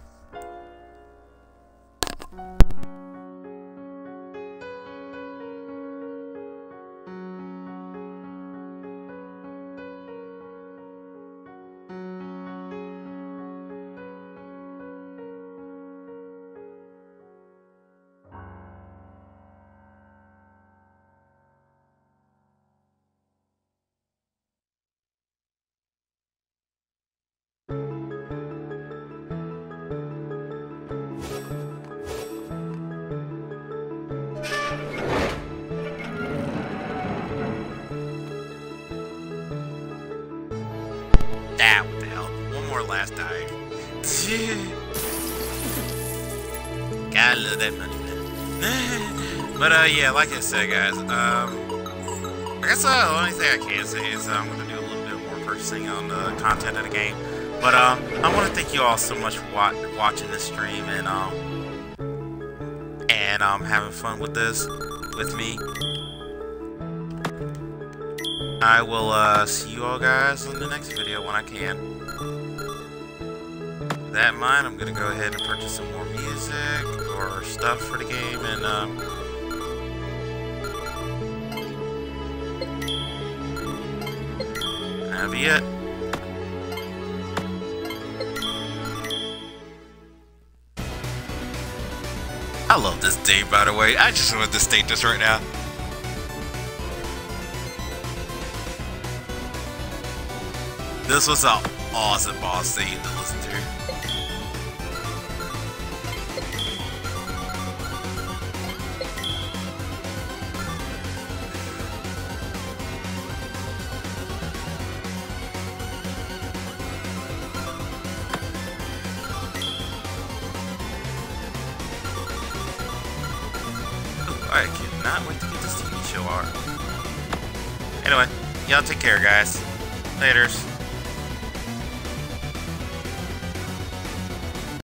Ah, what the hell? One more last dive. Gotta love that money, man. But, yeah, like I said, guys, I guess the only thing I can say is I'm going to do a little bit more purchasing on the content of the game. But, I want to thank you all so much for watching this stream and having fun with this, with me. I will see you all guys in the next video when I can. With that in mind, I'm gonna go ahead and purchase some more music or stuff for the game, and that'll be it. I love this day, by the way. I just wanted to state this right now. This was an awesome boss theme to listen to. I cannot wait to get this TV show art. Anyway, y'all take care, guys. Laters.